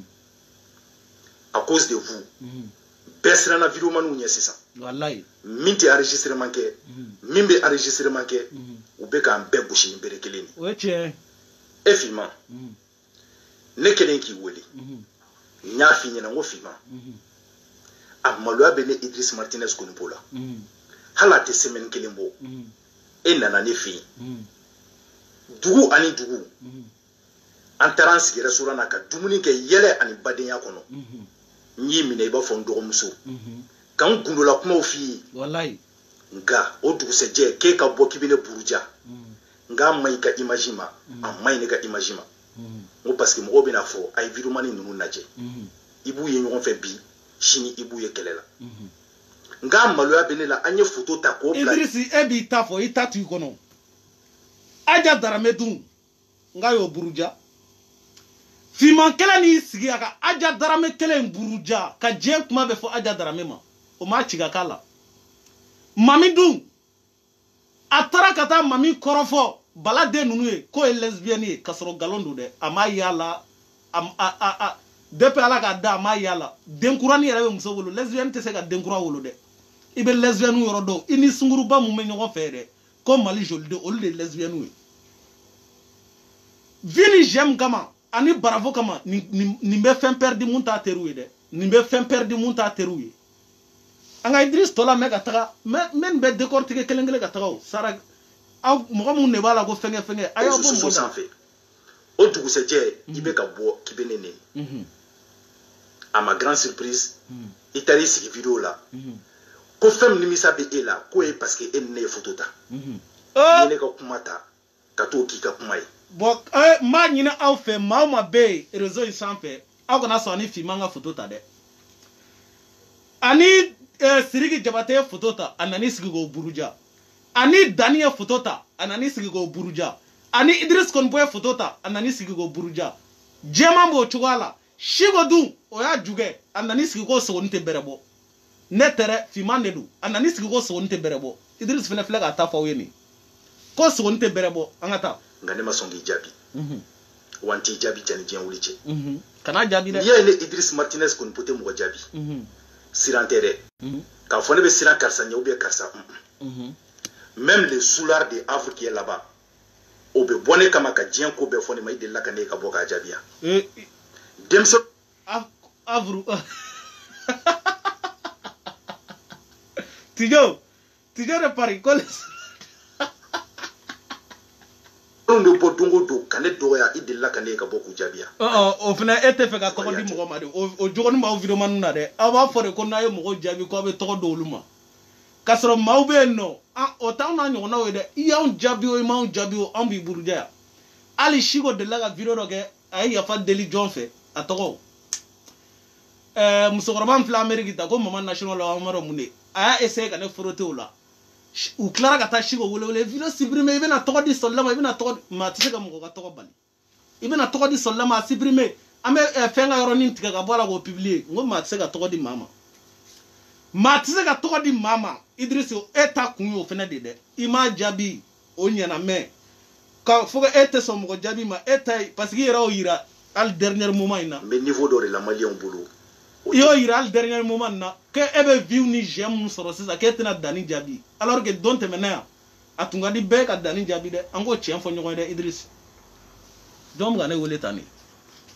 à cause de vous bɛɛ siranna vidéo maniw ɲɛ sisan wallahi min tɛ enregistrement kɛ min bɛ enregistrement kɛ u bɛ k'an bɛɛ gosi ni bere kelen de o ye tiɲɛ e Fiman ne kelen k'i wele n y'a f'i ɲɛna n ko Fiman a maloya bɛ ne Idriss Martinez Konipo la hali a tɛ semaine kelen bɔ e nana ne fɛ yen dugu ani dugu an taara an sigi restaurant na ka dumuni kɛ yɛlɛ ani badenya kɔnɔ n y'i minɛ i b'a fɔ n dɔgɔmuso ka n gundola kumaw f'i ye wallahi nka o dugusɛjɛ k'e ka bɔ k'i bɛ ne buruja nka a maɲi ka image ma a maɲi ne ka image ma n ko parce que mɔgɔw bɛna fɔ a ye vidéo mani ninnu lajɛ i b'u ye ɲɔgɔn fɛ bi sini i b'u ye kɛlɛ la nka a maloya bɛ ne la an ye photo ta k'o bila Idriss e b'i ta fɔ i ta to i kɔnɔ Aja Darame dun nga y'o buruja Fiman kelen n'i sigi a ka Aja Darame kelen buruja ka diɲɛ kuma bɛ fɔ Aja Darame ma o m'a ci ka k'a la mami dun a taara ka taa mami kɔrɔfɔ Bala den ninnu ye k'o ye lesbienne ye ka sɔrɔ nkalon don dɛ a m'a yala depuis Ala k'a da a m'a yala denkurani yɛrɛ bɛ muso wolo lesbienne tɛ se ka denkura wolo dɛ i bɛ lesbienne yɔrɔ dɔn i ni sunguruba mun bɛ ɲɔgɔn fɛ dɛ ko Mali joli de olu de ye lesbienne ye Vini j'aime kama ani Bravo kama nin bɛ fɛn perdu mun t'a teriw ye dɛ nin bɛ fɛn perdu mun t'a teriw ye an ka Idriss tɔ la mɛ ka taga mɛ nin bɛ décortiquer kelen kelen ka taga o sara aw mɔgɔ mun de b'a la ko fɛngɛ a y'aw bɔ mɔgɔ sanfɛ o dugusɛjɛ i bɛ ka bɔ k'i bɛ ne nɛni à ma grande surprise i taara i sigi vidéo la ko fɛn min nimisa bɛ e la k'o ye parce que e ni ne ye photo ta ni ne ka kuma ta ka t'o k'i ka kuma ye bon n b'a ɲini aw fɛ maa o maa bɛ yen réseau in sanfɛ aw kana sɔn ani Fiman ka photo ta dɛ ani Siriki Jabate ye photo ta a nana i sigi k'o buruja ani Dani ye photo ta a nana i sigi k'o buruja ani Idriss Konipo ye photo ta a nana i sigi k'o buruja jɛman b'o cogoya la Siko dun o y'a jugɛ a nana i sigi k'o sogoni tɛ bɛrɛ bɔ ne tɛ dɛ Fiman de don a nana i sigi k'o sogoni tɛ bɛrɛ bɔ Idriss fana filɛ k'a ta fɔ aw ye nin k'o sogoni tɛ bɛrɛ bɔ an ka taa nka ne ma sɔn k'i jaabi wa n t'i jaabi jani diɲɛ wuli cɛ kana jaabi dɛ n'i y'a ye ne Idriss Martinez Konipo tɛ mɔgɔ jaabi siran tɛ dɛ k'a fɔ ne bɛ siran karisa ɲɛ ou bien karisa même le soulard de Havre qui est là-bas o bɛ bɔ ne kama ka diɲɛ ko bɛɛ fɔ ne ma i delila ka ne ka bɔ k'a jaabi yan denmisɛn Havre Tijo de Paris ko bɛ bɔ don o don ka ne dɔgɔya i delila ka ne ka bɔ k'u jaabi yan o fana e tɛ fɛ ka tɔgɔ di mɔgɔ ma de o jogoni b'aw vidéo manu na dɛ aw b'a fɔ de ko n'a ye mɔgɔ jaabi k'aw bɛ tɔgɔ d'olu ma k'a sɔrɔ maaw bɛ yen nɔ o t'anw n'a ɲɔgɔnnaw ye dɛ i y'anw jaabi o i m'anw jaabi o anw b'i buruja yan hali Siko delila ka vidéo dɔ kɛ a ye yafa deli jɔn fɛ a tɔgɔ musokɔrɔba min filɛ Amérique ta ko Mama National la Amadu Munde a y'a essayer ka ne foroter o la u tilara ka taa Siko wele vidéo supprimer i bɛna tɔgɔ di sɔlila ma i bɛna tɔgɔ maa tɛ se ka mɔgɔ ka tɔgɔ bali i bɛna tɔgɔ di sɔlila ma a supprimer an bɛ fɛn ka yɔrɔnin tigɛ ka bɔ a la k'o publier n ko maa tɛ se ka tɔgɔ di maa ma maa tɛ se ka tɔgɔ di maa ma Idriss e ta kun ye o fana de dɛ i m'a jaabi o ɲɛna mɛ ka fɔ ko e tɛ sɔn mɔgɔ jaabi ma e ta ye parce que i yɛrɛ y'o yira hali dernier moment in na n bɛ niveau dɔ de la maliyɛnw bolo i y'o yira hali dernier moment in na ko e bɛ view ni j'aime mun sɔrɔ sisan k'e tɛna Dani jaabi alors que don tɛmɛna yan a tun ka di bɛɛ ka Dani jaabi dɛ an k'o tiɲɛ fɔ ɲɔgɔn ye dɛ Idriss jɔn bɛ ka ne wele tan ne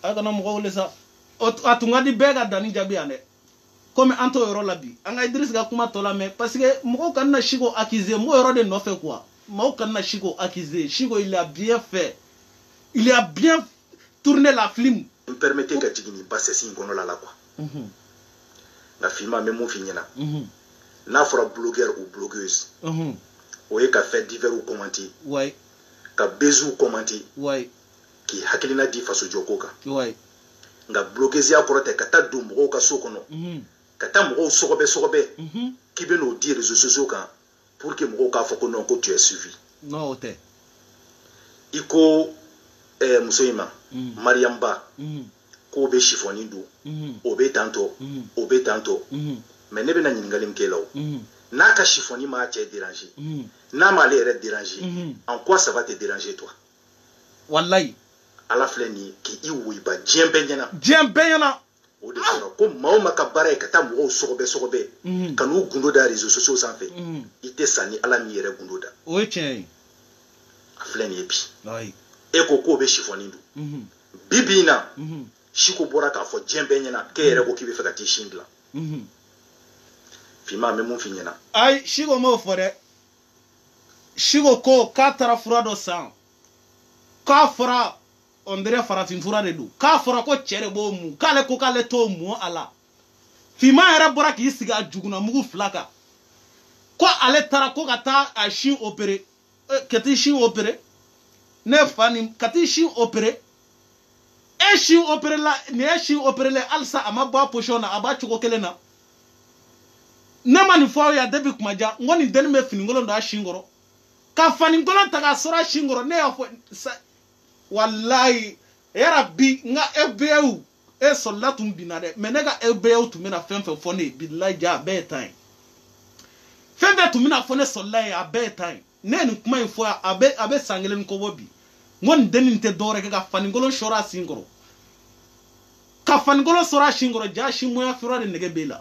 agana mo wole sa atunga di bega dani jabi ane comme anto yoro labi anga Idriss ga kuma tola mais parce que mo kan na Chico accusé mo yoro de no fait quoi mo kan na Chico accusé Chico il a bien fait il a bien tourné la film me permettez que jigini basse si ngono la quoi na filma même mo finyana na fora blogueur ou blogueuse oye ka fait divers ou commenter ouais ka bezu commenter ouais ki hakilina di faso jokoka ouais nga blogueuse ya korote ka ta dumbo ka sokono ka ta mo sokobe ki be no dire réseaux sociaux kan pour que mo ka foko non ko tu es suivi non ote iko musoyima Mariamba ko be chifoni do obe tanto mais ne be na nyingalim kelaw n'a ka chifoni ma te déranger n'a ma l'air déranger en quoi ça va te déranger toi wallahi ala fleni ki iwi ba jembenyana o de fora ko mauma ka bare ka ta mo sogobe kanu gundo da réseaux sociaux sans fait ite sani ala mi yere gundo da o chen fleni epi oui e ko be chifoni do bibina Chico bora ka fo jembenyana ke yere ko ki be fa ka ti shingla fima me mon finyana ay Chico mo fore Chico ko katara furado san ka fura on dirait farafin fura de do ka fura ko chere bo mu kale ko kale to mu ala fima era bora ki siga juguna mugu flaka ko ale tara ko kata a shin opéré kati shin opéré ne fani kati shin opéré e shin opéré la ne shin opéré le alsa ama ba poshona aba chuko kelena ne mani fo ya debi kumaja ngoni den me fini ngolo ndo a shingoro ka fani ngolo taga sora shingoro ne ya fo wallahi ya rabbi nga ebeu e sollatum binade menega ebeu tumina fenfe fone billahi ja be time fenfe tumina fone sollahi a be time ne ni kuma info abe sangelen ko bobi ngon deninte dore ka fani ngolo shora singoro ka fani ngolo sora shingoro ja shimoya fura de nege bela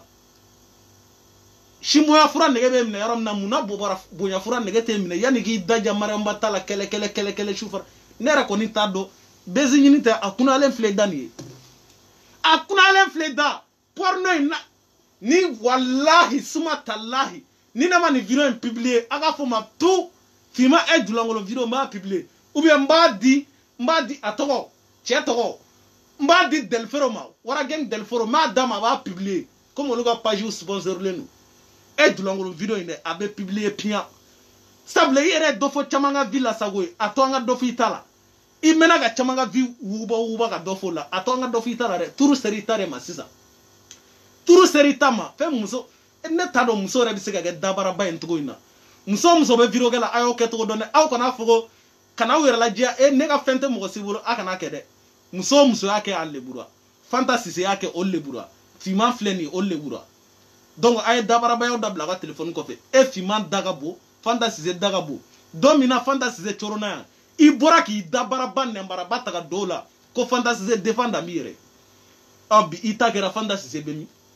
shimoya fura nege be mine yaram na muna bobara bonya fura nege te mine yani ki daja maramba tala kele shufar nera koni tado bezi nyini te akuna alen fledani akuna alen fleda porno ina ni wallahi suma tallahi ni na mani video en publier aga fo ma tout fima e dulangolo video ma publier ou bien mbadi atoko che toko mbadi delfero ma wara gen delfero ma dama ba publier comme on ga page sponsor lenu e dulangolo video ine abe publier pia stable yere dofo chamanga villa sagoy atonga dofi itala imena ga chamanga vi wuba ga dofo la atonga dofi itala re turu seritare masisa turu seritama fe muso ne tado muso re bisega ga dabara ba entugo ina muso be viro gala ayo keto donne aw kana fogo kana wera la jia e ne ga fente mo siburo akana kede muso yake alle burwa fantasy se yake olle burwa fima fleni olle burwa donc ay dabara ba yo dabla ga telephone ko fe e fima daga bo fantasy ze daga bo domina fantasy ze chorona ibora ki dabara ban nembara bataga dola ko fantasy ze defenda mire abi itagera fantasy ze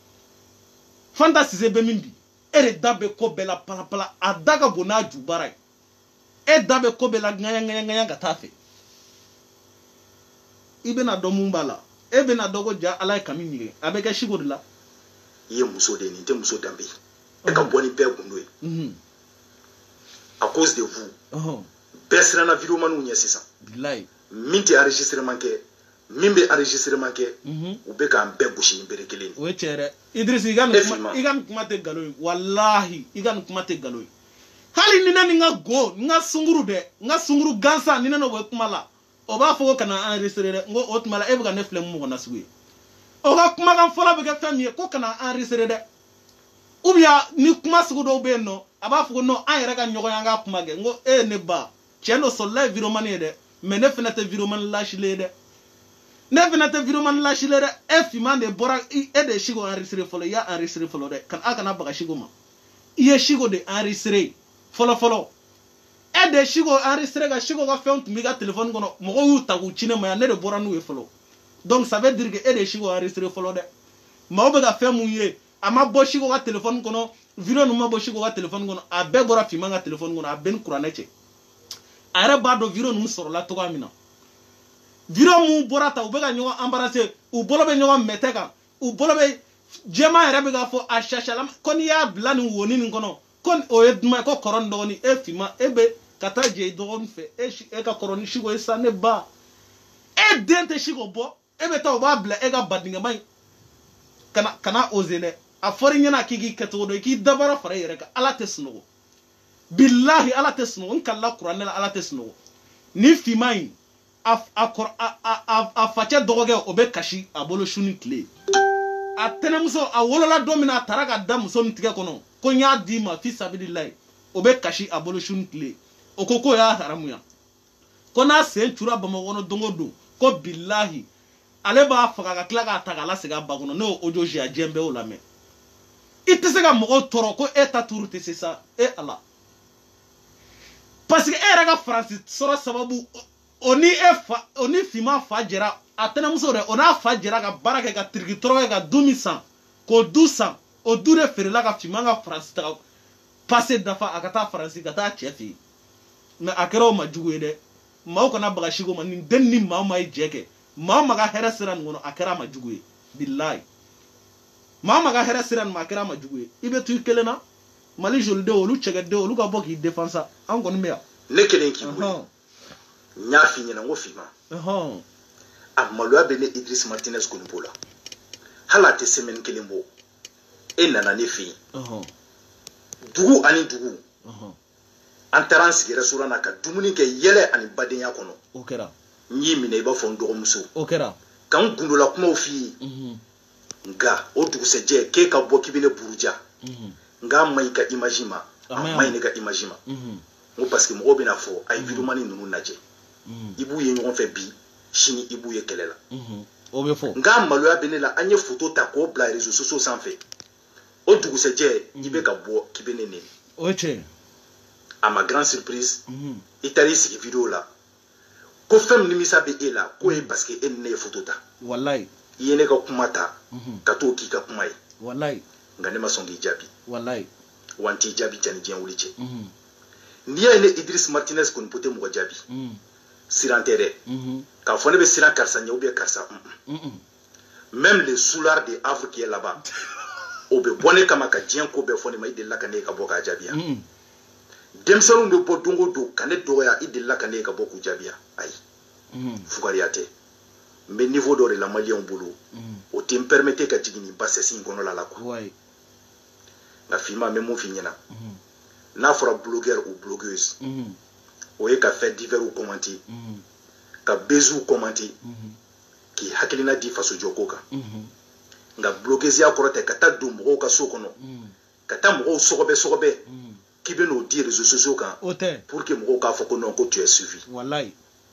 bemi bi ere dabe ko bela pala adaga bona jubara e dabe ko bela ngaya gatafe ibena domumbala ebena dogo ja alay kamini abeka shigodla ye muso de ni te muso dambe e ka boni pe gundoe à cause de vous besra na vidéo manu nya sisa billahi minti enregistrement ke mimbe enregistrement ke ou be ka be bushi mbere keleni we chere Idriss igan kuma te galoy wallahi igan kuma te galoy hali nina ni nga sunguru gansa nina no we kuma la o ba fo kana enregistrer ngo otmala e buga ne flem mo na suwe o ga kuma kan fola be ga famille ko kana enregistrer de ou bien ni kuma sugo do be no aba fo no an yere ga nyogo yanga kuma ge ngo e ne ba cheno so live video man de mais ne fenate video man lâche le de ne fenate video man lâche le de e fi man de bora e de shigo enregistrer folo ya enregistrer folo de kan aka na baga shigo ma iye shigo de enregistrer folo e de shigo enregistrer ga shigo ga font mi ga téléphone kono mo ko ta ku chine ma ne de bora nu e folo donc ça veut dire que e de shigo enregistrer folo de ma o be ga fe mu ye ama bo shigo ga téléphone kono video no ma bo shigo ga téléphone kono a be bora fi ma ga téléphone kono a ben kurane che are ba do video no soro la to ga mina video mu borata u be ka ɲɔgɔn embarrasser u bolo be ɲɔgɔn mɛtɛ kan u bolo be jɛma yɛrɛ be ka fɔ a shashala ko ni y'a bila nin woni nin kɔnɔ ko o ye duma ko kɔrɔ dɔgɔni e fima e be ka taa jɛ dɔgɔni fɛ e ka kɔrɔ ni siko ye sa ne ba e den tɛ siko bɔ e be taa u b'a bila e ka badingɛma in kana oser dɛ a fɔri ɲɛna k'i k'i kɛcogo dɔ i k'i dabara fara i yɛrɛ kan ala tɛ sunɔgɔ billahi ala tɛ sunɔgɔ n kalila kuranɛ la ala tɛ sunɔgɔ ni fima in a facɛ dɔgɔkɛ o be kasi a bolo su ni tile a tɛnɛmuso a wolola don min na a taara ka da muso min tigɛ kɔnɔ ko n y'a d'i ma fi sabilillahi o be kasi a bolo su ni tile o ko k'o y'a haramuya ko n'a sen cura Bamakɔ kɔnɔ don o don ko billahi ale b'a faga ka tila k'a ta k'a lasegin a ba kɔnɔ n'o audio ji a diɲɛ bɛɛ y'o lamɛn i tɛ se ka mɔgɔw tɔɔrɔ ko e ta tuuru tɛ se sa e ala parce que e yɛrɛ ka faransi sɔrɔ sababu o ni fima fa jɛra a tɛnɛmuso dɛ o n'a fa jɛra ka baara kɛ ka tiriki tɔrɔ kɛ ka du min san k'o du san o du de feerela ka fima ka faransi taga pase dafa a ka taa faransi ka taa cɛ fɛ yen mɛ a kɛra o ma jugu ye dɛ maaw kana baga siko ma nin den ni maa o maa ye jɛ kɛ maa o maa ka hɛrɛ sera nin kɔnɔ a kɛra a ma jugu ye bilayi maa o maa ka hɛrɛ sera nin ma a kɛra a ma jugu ye i bɛ to i kelen na Mali jolidenw olu cɛkɛdenw olu ka bɔ k'i défense an kɔni bɛ yan ne kelen k'i bolo n y'a f'i ɲɛna n ko fima a maloya bɛ ne Idriss Martinez Konipo la hali a tɛ semaine kelen bɔ e nana ne fɛ yen dugu ani dugu an taara an sigi restaurant na ka dumuni kɛ yɛlɛ ani badenya kɔnɔ o kɛra n y'i minɛ i b'a fɔ n dɔgɔmuso o kɛra ka n gundola kumaw f'i ye nka o dugusɛjɛ k'e ka bɔ k'i bɛ ne buruja nka a ma ɲi ka image ma a ma ɲi ne ka image ma n ko parce que mɔgɔw bɛna fɔ a ye vidéoman ninnu lajɛ i b'u ye ɲɔgɔn fɛ bi sini i b'u ye kɛlɛ la o bɛ fɔ nka maloya bɛ ne la an ye photo ta k'o bila réseaux sociaux sanfɛ o dugusɛjɛ i bɛ ka bɔ k'i bɛ ne neni o ye tiɲɛ à ma grande surprise i taara i sigi vidéo la ko fɛn min nimisa bɛ e la k'o ye parce que e ni ne ye photo ta wallahi i ye ne ka kuma ta ka t'o k'i ka kuma ye wallahi nka ne ma sɔn k'i jaabi wallahi wa n t'i jaabi jani diɲɛ wuli cɛ n'i y'a ye ne Idriss Martinez Konipo tɛ mɔgɔ jaabi siran tɛ dɛ k'a fɔ ne bɛ siran karisa ɲɛ ou bien karisa même le soulard de Havre qui est là-bas o bɛ bɔ ne kama ka diɲɛ ko bɛɛ fɔ ne ma i delila ka ne ka bɔ k'a jaabiya denmisɛnninw bɛ bɔ don o don ka ne dɔgɔya i delila ka ne ka bɔ k'u jaabiya ayi fugariya tɛ n bɛ niveau dɔ de la maliyɛnw bolo o tɛ n permettre ka jigin nin bassesse in kɔnɔla la quoi nka finma n bɛ mun f'i ɲɛna n'a fɔra blogueur ou blogueuse o ye ka fait divers ou commenter ka baiser commenter k'i hakilina di faso jɔko kan nka blogueuse ya kɔrɔ tɛ ka taa don mɔgɔw ka so kɔnɔ ka taa mɔgɔw sɔgɔbɛ k'i bɛ n'o di réseaux sociaux kan pour que mɔgɔw k'a fɔ ko non ko tu es suivi wallahi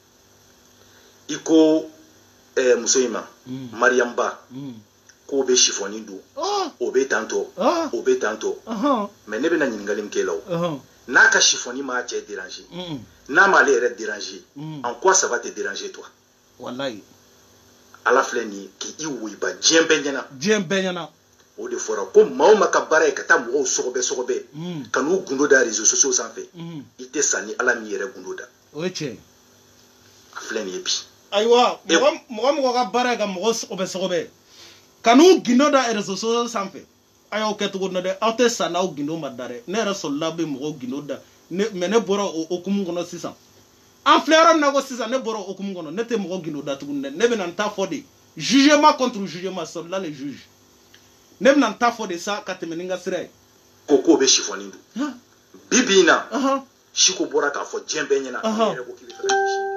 i ko muso in ma Mariam Ba k'o bɛ chiffonni don o bɛ tantɔ o bɛ tantɔ mais ne bɛna ɲininkali min k'e la o n'a ka chiffonni m'a cɛ déranger n'a m'ale yɛrɛ déranger en quoi ça va te déranger toi wallahi ala filɛ nin ye k'i woyiba diɲɛ bɛɛ ɲɛna o de fɔra ko maa o maa ka baara ye ka taa mɔgɔw sɔgɔbɛ ka n'u gundo da réseaux sociaux sanfɛ i tɛ sa ni ala min yɛrɛ gundo da o ye tiɲɛ a filɛ nin ye bi ayiwa mɔgɔ ka baara ye ka mɔgɔw sɔgɔbɛ ka n'u gundo da réseaux sociaux sanfɛ a y'aw kɛ cogo dɔ dɛ aw tɛ sa n'aw gundo ma da dɛ ne yɛrɛ sɔrɔla bɛ mɔgɔw gundo da mais ne bɔra o hokumu kɔnɔ sisan an filɛ yɔrɔ min na ko sisan ne bɔra o hokumu kɔnɔ ne tɛ mɔgɔ gundo da tuguni dɛ ne bɛna n ta fɔ de jugement contre jugement sɔrɔla les juges ne bɛna n ta fɔ de sa ka tɛmɛ ni n ka sira ye ko k'o bɛ chiffonni don bi bi in na Siko bɔra k'a fɔ diɲɛ bɛɛ ɲɛna an yɛrɛ ko k'i bɛ fɛ ka sin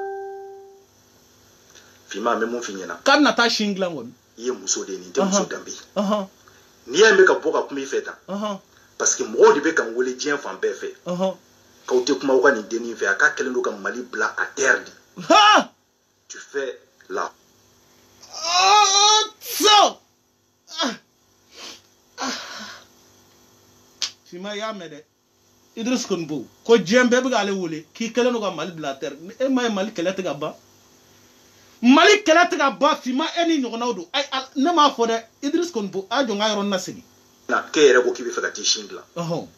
finma an bɛ mun f'i ɲɛna k'a bɛna taa sin dilan kɔni i ye muso de ye nin tɛ muso danbe ye n'i y'a mɛn ka bɔ ka kuma i fɛ tan parce que mɔgɔw de bɛ ka n wele diɲɛ fan bɛɛ fɛ k'aw tɛ kuma aw ka nin dennin fɛ a k'a kɛlen don ka Mali bila à terre de tu fais la finma y'a mɛn dɛ Idriss Konipo ko diɲɛ bɛɛ bɛ k'ale wele k'i kɛlen don ka Mali bila à terre e ma ye Mali kɛlɛ tɛ ka ban Mali kɛlɛ tɛ ka ban finma e ni ɲɔgɔnnaw don ne m'a fɔ dɛ Idriss Konipo a jɔ n ka yɔrɔ na segin k'e yɛrɛ ko k'i bɛ fɛ ka t'i sin dilan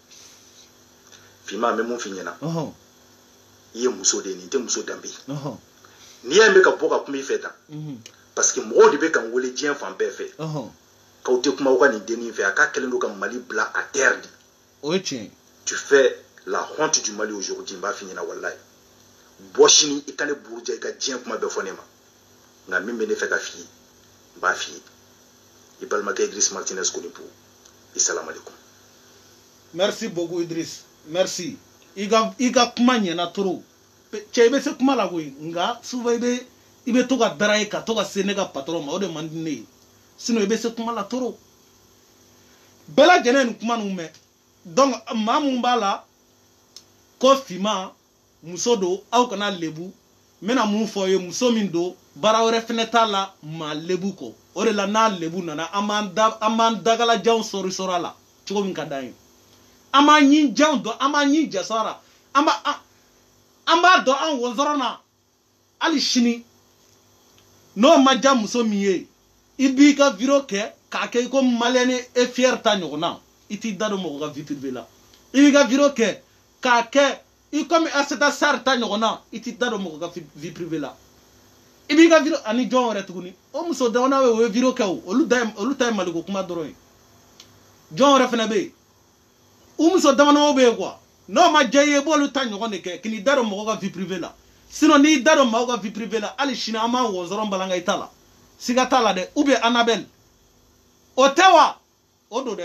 finma an bɛ mun f'i ɲɛna i ye muso de ye nin tɛ muso danbe ye Ni y'a mɛ ka bɔ ka kuma i fɛ tan parce que mɔgɔw de bɛ ka n wele diɲɛ fan bɛɛ fɛ k'aw tɛ kuma aw ka nin dennin fɛ a ka kɛlen don ka Mali bila à terre de. O ye tiɲɛ. Tu fais la honte du Mali aujourd'hui n b'a f'i ɲɛna walayi. Bɔ sini i ka ne buruja i ka diɲɛ kuma bɛɛ fɔ ne ma nka min bɛ ne fɛ ka f'i ye n b'a f'i ye i balimakɛ Idriss Martinez Konipo i salam alaikum. Merci beaucoup Idriss, merci. I ka kuma ɲɛna trop. Cɛ i bɛ se kuma la koyi nka souvent i bɛ to ka dara ye ka to ka se ne ka patron ma o de man di ne ye sinon i bɛ se kuma la trop. Bɛɛ lajɛlen nin kuma ninnu mɛn donc maa mun b'a la ko finman muso don aw kana lebu n bɛna mun fɔ ye muso min don baara wɛrɛ fɛnɛ t'a la maa lebu kɔ o de la n'a lebu nana an b'an dagalajanw sɔri a la cogo min ka d'an ye an b'an ɲijanw dɔn an b'an ɲi jasa la an b'a dɔn an wɔzɔrɔ na hali sini n'o ma diya muso min ye i b'i ka video kɛ k'a kɛ i ko maliyɛn ni e fier ta ɲɔgɔn na i t'i da don mɔgɔ ka vie privée la i b'i ka video kɛ k'a kɛ i komi Aseta Sarr ta ɲɔgɔn na i t'i da don mɔgɔ ka vie privée la i b'i ka video ani jɔn wɛrɛ tuguni o muso dama bɛ o ye video kɛ o olu ta ye maliko kuma dɔrɔn ye jɔn wɛrɛ fɛnɛ bɛ yen u muso dama bɛ yen quoi n'o ma diya i ye i b'olu ta ɲɔgɔn de kɛ k'i da don mɔgɔ ka vie privée la sinon n'i da don mɔgɔ ka vie privée la hali sini an b'an wɔzɔrɔ balanga i ta la siga t'a la dɛ ou bien Annabelle o tɛ wa o don dɛ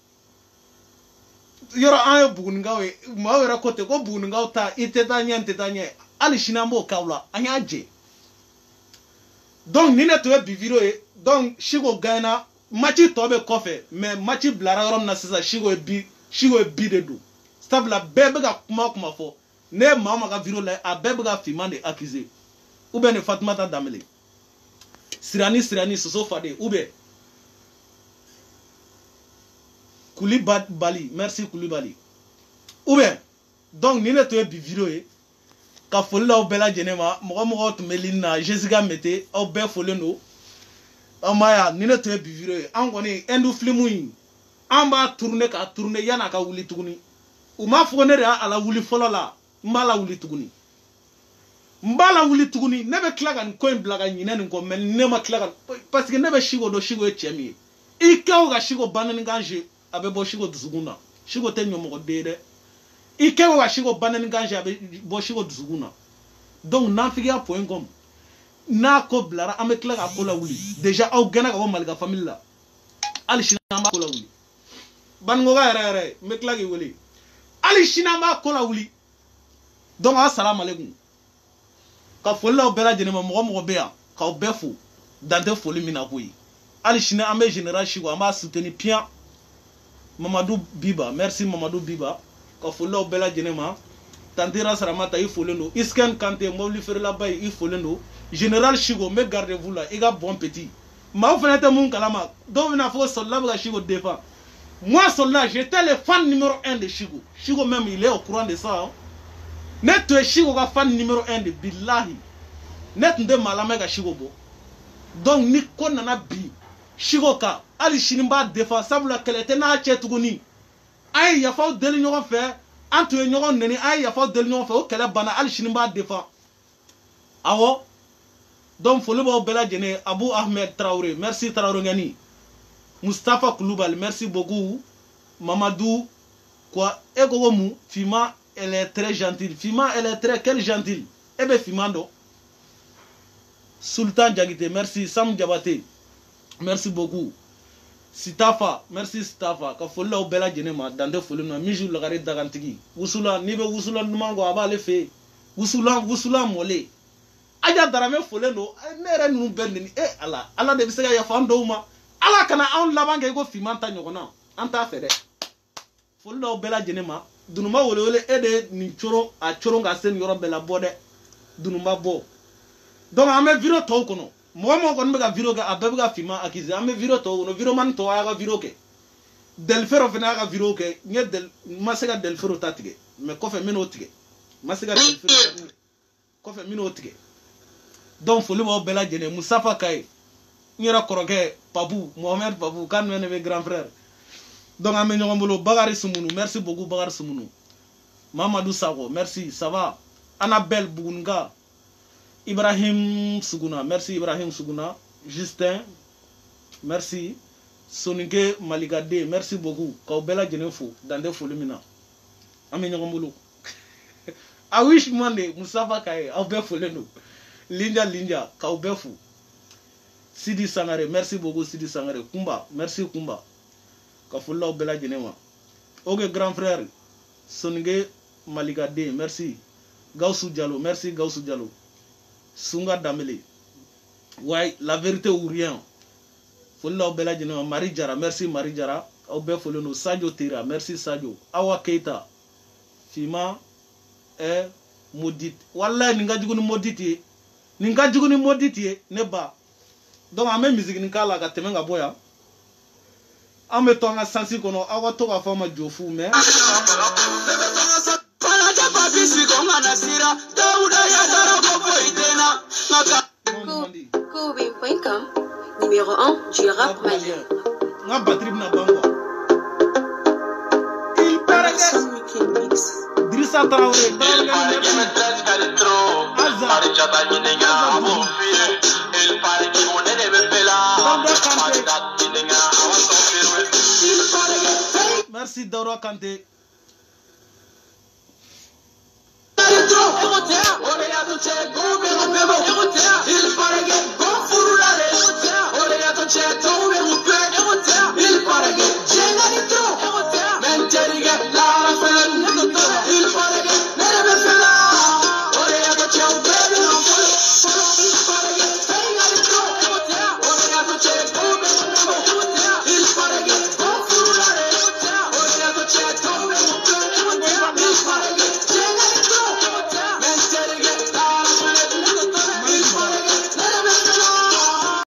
yɔrɔ an ye Bugunikaw ye maaw yɛrɛ ko ten ko Bugunikaw ta i tɛ taa ɲɛ n tɛ taa ɲɛ hali sini an b'o k'aw la an y'a jɛ donc ni ne tun ye bi video ye donc Chico gagnera match tɔ bɛ kɔfɛ mais match bilara yɔrɔ min na sisan Chico ye bi de don sabula bɛɛ bɛ ka kuma fɔ ne ye maa ma ka video lajɛ a bɛɛ bɛ ka finman de accuser ou bien ni Fatumata Dembele Sirani Soso Fade ou bien Koulibaly merci Koulibaly ou bien donc ni ne tun ye bi video ye ka foli la aw bɛɛ lajɛlen ma mɔgɔ tun bɛ ligne na Jessica Mete aw bɛɛ folen don aw ma ya ni ne tun ye bi video ye an kɔni Hindu film in an b'a tourner ka tourner yan'a ka wuli tuguni u m'a fɔ ne de y'a la wuli fɔlɔ la n b'a la wuli tuguni ne bɛ tila ka nin ko in bila ka ɲinɛ nin kɔ mais ne ma tila ka parce que ne bɛ Chico dɔn Chico ye cɛ min ye i kɛ o ka Chico bananikan jouer a bɛ bɔ Chico dusukun na Chico tɛ ɲɔmɔgɔ den ye dɛ i kɛ o ka Chico bananikan jouer a bɛ bɔ Chico dusukun na donc nafigiya.com n'a ko bilara an bɛ tila ka ko la wuli déjà aw gɛnna ka bɔ Malika famille la hali sini an b'a ko la wuli Baninkoka yɛrɛ n bɛ tila k'i wele hali sini an b'a ko la wuli donc assalamu alaikum ka foli la aw bɛɛ lajɛlen ma mɔgɔ bɛ yan k'aw bɛɛ fo dan tɛ foli min na koyi hali sini an bɛ général Chico an b'a soutenir pian Mamadou Biba merci Mamadou Biba ka foli la aw bɛɛ lajɛlen ma Tantera Saramata i folen don Isken Kante mobili feerelaba ye i folen don général Chico n bɛ gardez-vous la i ka bon petit maaw fana tɛ mun kalama dɔw bɛna fɔ ko Soldat bɛ ka Chico défend moi Soldat j'étais le fan numéro 1 de Chico même il est au courant de ça ne tun ye Chico ka fan numéro 1 de billahi ne tun tɛ maa lamɛn ka Chico bɔ donc ni ko nana bi Chico kan hali sini n b'a défend sabula kɛlɛ tɛ n'a cɛ tuguni an ye yafaw deli ɲɔgɔn fɛ an tun ye ɲɔgɔn neni an ye yafaw deli ɲɔgɔn fɛ o kɛlɛ banna hali sini n b'a défend awɔ donc foli b'aw bɛɛ lajɛlen Abu Ahmed Traoré merci Traoré Ngani Mustapha Koulibaly merci beaucoup Mamadou quoi e ko mun Fima elle est très gentille Fima elle est très quelle gentille e bɛ Fima dɔn Sultan Diakité merci Sam Diabaté merci beaucoup Sitafa merci Sitafa ka foli la aw bɛɛ lajɛlen ma dan tɛ foli na Mijou Lagare Dagantigi Wusula n'i bɛ Wusula ɲuman kɔ a b'ale fɛ yen Wusula mɔlen Aja Darame folen don ne yɛrɛ ninnu bɛɛ neni ala de bɛ se ka yafa an dɔw ma ala kana anw laban kɛ i ko Fima ta ɲɔgɔn na an t'a fɛ dɛ foli la aw bɛɛ lajɛlen ma Dununba wele e de ye nin coron a coron ka se nin yɔrɔ bɛɛ la bɔ dɛ Dununba bɔ donc an bɛ video tɔw kɔnɔ mɔgɔ kɔni bɛ ka video kɛ a bɛɛ bɛ ka Fima accuser an bɛ video tɔw kɔnɔ video mani tɔw a y'a ka video kɛ Delfero fana y'a ka video kɛ n ma se ka Delfero ta tigɛ mais kɔfɛ n bɛ n'o tigɛ n ma se ka Delfero ta tigɛ kɔfɛ n bɛ n'o tigɛ donc foli b'aw bɛɛ lajɛlen Musafa Kaye n yɛrɛ kɔrɔkɛ Papu Mohamed Papu kan mɛ ne bɛ grand frère donc an bɛ ɲɔgɔn bolo Bakari Sumunu merci beaucoup Bakari Sumunu Mamadou Sakɔ merci ça va Annabelle Bugunika Ibrahim Suguna, merci Ibrahim Suguna. Justin, merci. Soninke Maligade, merci beaucoup. Kaubela Genefo, dans des folies mina. Amenyongolo. I wish Monday, Musafa Kaye, Aube Foleno. Linda, Kaubefu. Sidi Sangare, merci beaucoup Sidi Sangare. Kumba, merci Kumba. Kafula Obela Genewa. Ok, grand frère. Soninke Maligade, merci. Gaussou Diallo, merci Gaussou Diallo. Sunga Damele. Ouais, la vérité ou rien. Folla Obela Genewa, Marie Jara, merci Marie Jara. Aube Foleno, Sadio Tira, merci Sadio. Awa Keita. Fima est maudite. Wallah, ninga juguni maudite. Ninga juguni maudite, neba. Donc, a même musique ninka la gatemenga boya. A me tonga sansi kono, awa toga fama jofu, mais. Kowin.com, numéro 1 du rap malien. Nga batterie na bango. Il paraît que Drissa Traoré, merci Daura Kanté.